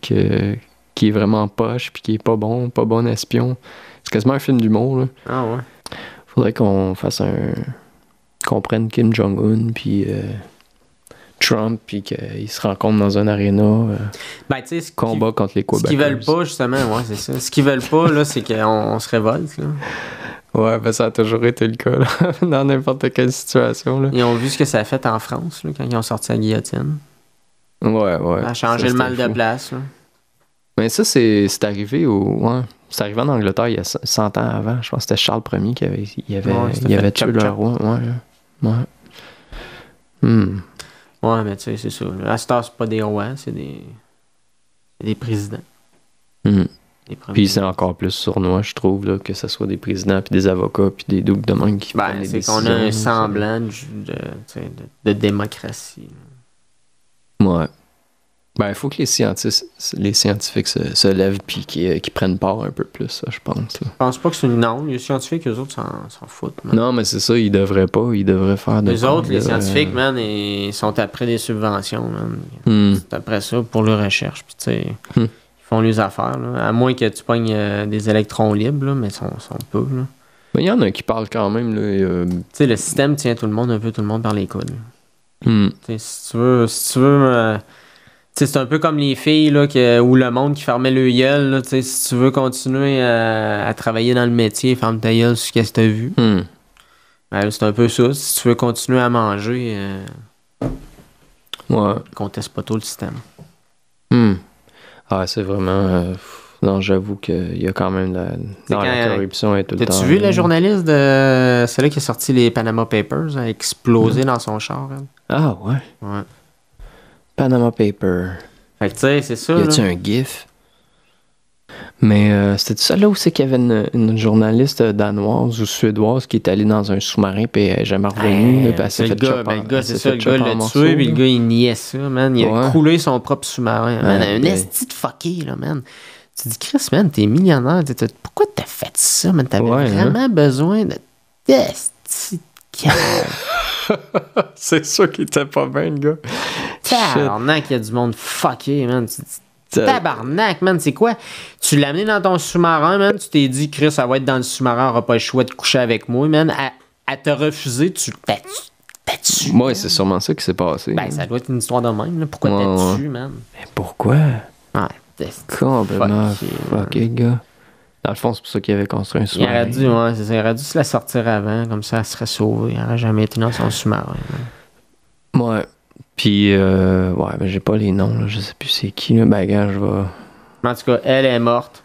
est vraiment poche, puis qui est pas bon espion. C'est quasiment un film d'humour, là. Ah ouais. Faudrait qu'on fasse qu'on prenne Kim Jong-un, puis Trump, puis qu'ils se rencontrent dans un aréna. Ben, tu sais, combat contre les Québécois. Ce qu'ils veulent pas, justement, ouais, c'est ça. Ce qu'ils veulent pas, là, c'est qu'on se révolte, là. Ouais, ben ça a toujours été le cas, là, dans n'importe quelle situation, là. Ils ont vu ce que ça a fait en France, là, quand ils ont sorti la guillotine. Ouais. Ça a changé le mal de place, là. Mais ça, c'est arrivé c'est arrivé en Angleterre il y a 100 ans avant. Je pense que c'était Charles Ier qui avait tué le roi. Ouais. Ouais, mais tu sais, c'est ça. À ce temps, c'est pas des rois, c'est des présidents. Puis c'est encore plus sournois, je trouve, là, que ce soit des présidents, puis des avocats, puis des doubles de même qui prennent des décisions. C'est qu'on a un semblant de démocratie. Ouais. Ben, il faut que les scientifiques se lèvent puis qu'ils prennent part un peu plus, ça, je pense. Là. Je pense pas que c'est une norme. Les scientifiques, eux autres, s'en foutent. Man. Non, mais c'est ça, ils devraient pas. Ils devraient faire de... Les autres, les scientifiques, man, ils sont après des subventions, man. C'est après ça pour leur recherche. Puis, tu sais... Ils font les affaires, là. À moins que tu pognes des électrons libres, là, mais ils sont peu. Là. Mais il y en a qui parlent quand même. Tu sais, le système tient tout le monde par les coudes. Si tu veux c'est un peu comme les filles là, ou le monde qui fermait le gueule. Là, si tu veux continuer à travailler dans le métier, ferme ta gueule sur ce que tu as vu. Ben, c'est un peu ça. Si tu veux continuer à manger, conteste pas tout le système. Ah, c'est vraiment... non, j'avoue qu'il y a quand même la corruption est tout le temps... T'as-tu vu la journaliste de... Celle-là qui a sorti les Panama Papers a explosé dans son char, elle? Ah, ouais? Ouais. Panama Papers. Fait que tu sais, c'est ça, y a-tu un gif? Mais c'était ça là où c'est qu'il y avait une journaliste danoise ou suédoise qui est allée dans un sous-marin puis elle n'est jamais revenue. C'est le gars, c'est ça, le gars l'a tué puis le gars il niait ça, man. Il a coulé son propre sous-marin, man. Un esti de fucké, là, man. Tu te dis, Chris, man, t'es millionnaire. Pourquoi t'as fait ça, man? T'avais vraiment besoin de esti de cœur. C'est sûr qu'il était pas bien, le gars. Tabarnak, il y a du monde fucké, man. Tabarnak, man, c'est quoi? Tu l'as amené dans ton sous-marin, man. Tu t'es dit, Chris, ça va être dans le sous-marin, on aura pas le choix de coucher avec moi, man. À te refuser, tu t'as tué. Ouais, c'est sûrement ça qui s'est passé. Ben, ça doit être une histoire de même, là. Pourquoi t'as tué, man? Mais pourquoi? Ouais, complètement fucké, gars. Dans le fond, c'est pour ça qu'il avait construit un sous-marin. Il aurait dû se la sortir avant, comme ça, elle serait sauvée. Il n'aurait jamais été dans son sous-marin. Ouais. Puis, ben, j'ai pas les noms, là. Je sais plus c'est qui, là. Ben, gars, je vais. En tout cas, elle est morte.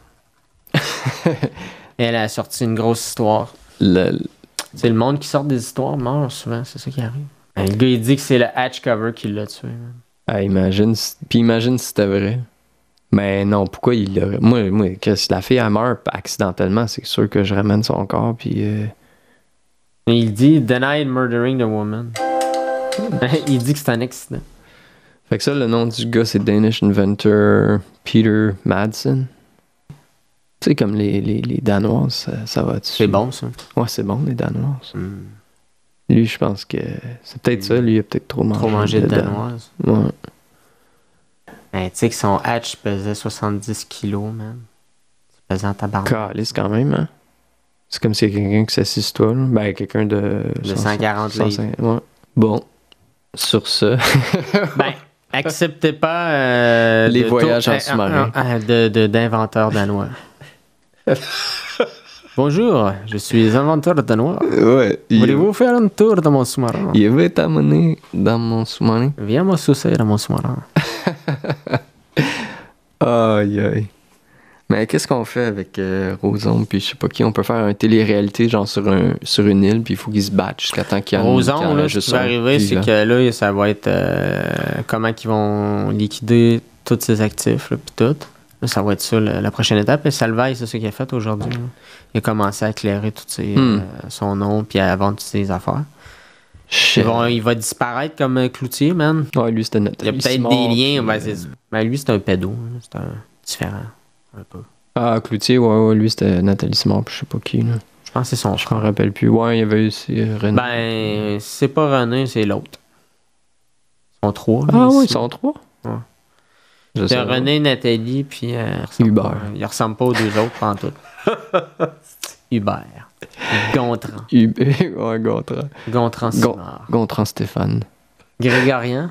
Elle a sorti une grosse histoire. C'est le monde qui sort des histoires meurt souvent, c'est ça qui arrive. Le gars, il dit que c'est le hatch cover qui l'a tué. Man. Ah, imagine si c'était vrai. Mais non, pourquoi il l'aurait... Moi, si la fille, elle meurt accidentellement, c'est sûr que je ramène son corps, puis... Il dit « Denied murdering the woman ». Il dit que c'est un accident. Fait que ça, le nom du gars, c'est Danish inventor Peter Madsen. Tu sais, comme les Danoises, ça va dessus. C'est bon, ça. Ouais, c'est bon, les Danoises. Lui, je pense que c'est peut-être ça. Lui, il a peut-être trop mangé de Danoises. Ouais. Ben, tu sais que son hatch pesait 70 kilos, man. C'est pesant tabarnak. Calice quand même, hein? C'est comme s'il y a quelqu'un qui s'assiste toi, là. Ben, quelqu'un de 140 livres. Ouais. Bon. Sur ça. Ben, acceptez pas... les voyages en sous-marin. D'inventeurs danois. Bonjour, je suis inventeur danois. Ouais. Voulez-vous faire un tour dans mon sous-marin? Je vais t'amener dans mon sous-marin. Viens me soucier dans mon sous-marin. Aïe, aïe. Mais qu'est-ce qu'on fait avec Roson puis je sais pas qui? On peut faire un télé-réalité genre sur une île puis il faut qu'ils se battent jusqu'à temps qu'il y a Roson, là, ce qui va arriver, c'est que là, ça va être comment ils vont liquider tous ses actifs là, puis tout. Là, ça va être ça la prochaine étape. Et Salvaille, c'est ce qu'il a fait aujourd'hui. Là. Il a commencé à éclairer tout son nom puis à vendre toutes ses affaires. Il va disparaître comme Cloutier, man. Ouais, lui, c'était notre. Il y a peut-être des liens. Ben, lui, c'est un pédo. C'est un différent. Un peu. Ah, Cloutier, ouais, lui, c'était Nathalie Simard, puis je sais pas qui, là. Je pense que c'est son frère. Je m'en rappelle plus. Ouais, il y avait aussi René. Ben, c'est pas René, c'est l'autre. Ils sont trois. Ah oui, ils sont trois? Ouais. C'est René, Nathalie, puis Hubert. Il ressemble pas aux deux autres, pendant tout. Hubert. Gontran. Ouais, Gontran. Gontran Simard. Gontran Stéphane. Grégorien.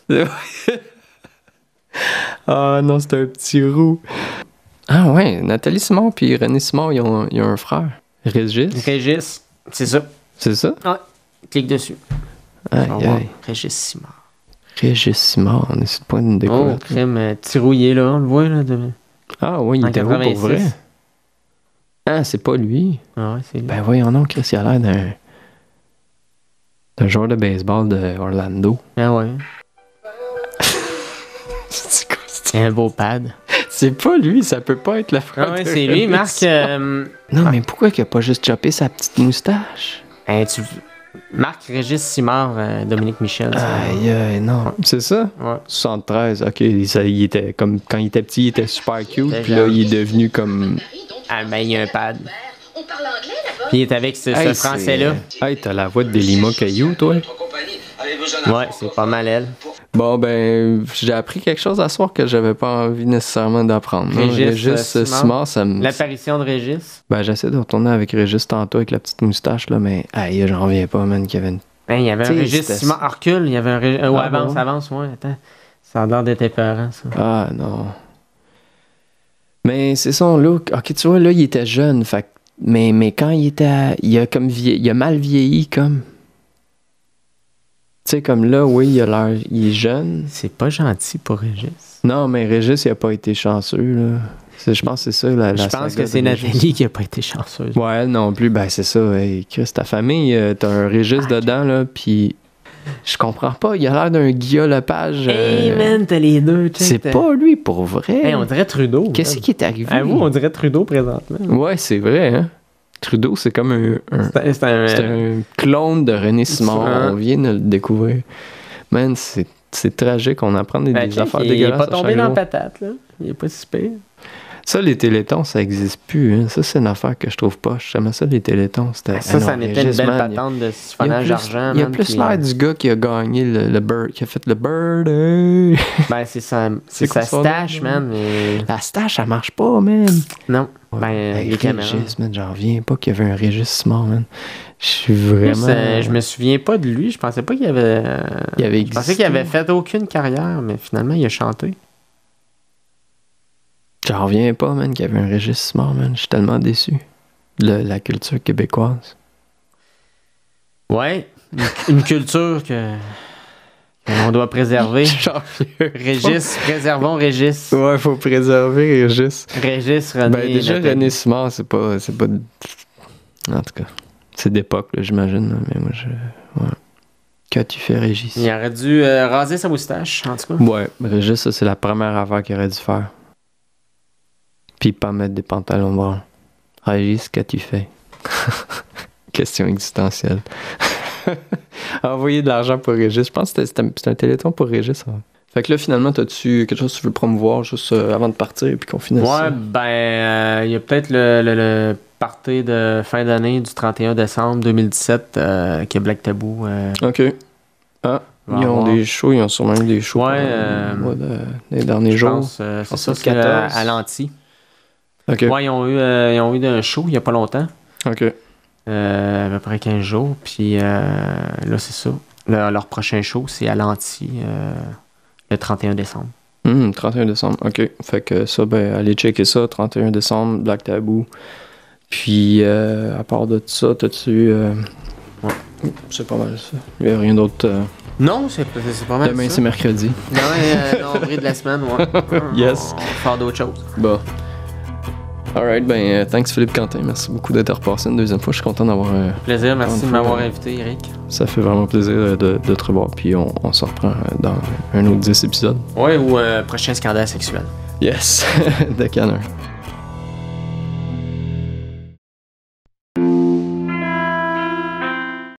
Ah non, c'est un petit roux. Ah ouais, Nathalie Simard puis René Simard, ils ont un frère. Régis. C'est ça. C'est ça? Ouais. Clique dessus. Aïe. Régis Simard. Régis Simard, on est sur le point d'une découverte. Oh, crème tirouillé, là, on le voit, là. Ah oui, il était beau pour vrai. Ah, c'est pas lui. Ah ouais, c'est lui. Ben voyons donc, Chris, il a l'air d'un joueur de baseball de Orlando. Ah ouais. C'est un beau pad. C'est pas lui, ça peut pas être la frère. Ah ouais, c'est lui, Marc. Non, mais pourquoi qu'il a pas juste chopé sa petite moustache? Marc Régis Simard, Dominique Michel. Aïe, non. C'est ça? Ouais. 73, ok. Il était comme quand il était petit, il était super cute. Puis là, il est devenu comme. Ah, ben, il y a un pad. Puis il est avec ce français-là. Hey, t'as la voix de Delima Caillou, toi? Ouais, c'est pas mal elle. Bon, ben, j'ai appris quelque chose à soir que j'avais pas envie nécessairement d'apprendre. Régis Simard, ça me... L'apparition de Régis. Ben, j'essaie de retourner avec Régis tantôt avec la petite moustache, là, mais aïe, j'en reviens pas, man, qu'il y avait une... Ben, il y avait un Régis Simard. Recule, il y avait un Régis... avance, ouais, attends. Ça a l'air d'être épeurant, ça. Ah, non. Mais c'est son look. Ok, tu vois, là, il était jeune, fait mais quand il était... Il a mal vieilli, comme... Tu sais, comme là, oui, il est jeune. C'est pas gentil pour Régis. Non, mais Régis, il a pas été chanceux, là. Je pense que c'est ça, Je pense que c'est Nathalie qui a pas été chanceuse. Ouais, elle non plus, ben c'est ça. Hey, Chris, ta famille, t'as un Régis dedans, là, pis... Je comprends pas, il a l'air d'un Guillaume Lepage. Hey man, t'as les deux. C'est pas lui, pour vrai. Hey, on dirait Trudeau. Qu'est-ce qui est arrivé? À vous, on dirait Trudeau présentement. Ouais, c'est vrai, hein. Trudeau, c'est comme c'est un clone de René Simard. On vient de le découvrir. Man, c'est tragique. On apprend des affaires dégueulasses. Il est pas tombé dans la patate, là. Il est pas si pire. Ça, les télétons, ça existe plus. Hein. Ça, c'est une affaire que je trouve pas. Jamais ça, les télétons. C'était, ça n'était une belle patente de siphonnage d'argent. Il y a plus l'air du gars qui a gagné le Bird, qui a fait le Birdie. Ben, c'est sa stash, man. Mais... La stash, ça marche pas, man. Non. Ben, les caméras. Régis, man, j'en reviens pas qu'il y avait un Régis Simard, man. Je suis vraiment... Je me souviens pas de lui. Je pensais pas qu'il avait... Je pensais qu'il avait fait aucune carrière, mais finalement, il a chanté. J'en reviens pas, man, qu'il y avait un Régis Simard, man. Je suis tellement déçu de la culture québécoise. Ouais, une culture qu'on doit préserver. Régis, préservons Régis. Ouais, faut préserver Régis. Régis, René. Ben, déjà, René Simard, c'est pas... En tout cas, c'est d'époque, là, j'imagine. Là, mais moi, ouais. Qu'as-tu fait, Régis? Il aurait dû raser sa moustache, en tout cas. Ouais, Régis, ça, c'est la première affaire qu'il aurait dû faire. Puis pas mettre des pantalons bruns. Régis, qu'as-tu fait? Question existentielle. Envoyer de l'argent pour Régis. Je pense que c'était un téléthon pour Régis. Hein. Fait que là, finalement, t'as-tu quelque chose que tu veux promouvoir juste avant de partir et puis qu'on finisse ça? Ouais, ben, il y a peut-être le party de fin d'année du 31 décembre 2017 qui est Black Tabou. OK. Ah, ils ont des shows, ils ont sûrement eu des shows les derniers jours. C'est ça, c'est à l'Anti. OK. Ouais, ils ont eu un show il n'y a pas longtemps. OK. À peu près 15 jours. Puis là, c'est ça. Leur prochain show, c'est à l'Anti le 31 décembre. 31 décembre, OK. Fait que ça, ben, allez checker ça. 31 décembre, Black Tabou. Puis, à part de ça, t'as-tu... Ouais. C'est pas mal ça. Il n'y a rien d'autre... Non, c'est pas mal. Demain, ça. C'est mercredi. Nombril de la semaine, ouais. Yes. On va faire d'autres choses. Bon. Alright, ben, thanks Philippe Quentin. Merci beaucoup d'être repassé une deuxième fois. Je suis content d'avoir... Plaisir, merci de m'avoir invité, Eric. Ça fait vraiment plaisir de te revoir. Puis on se reprend dans un autre 10 épisodes. Ouais, ou prochain scandale sexuel. Yes, de Canard.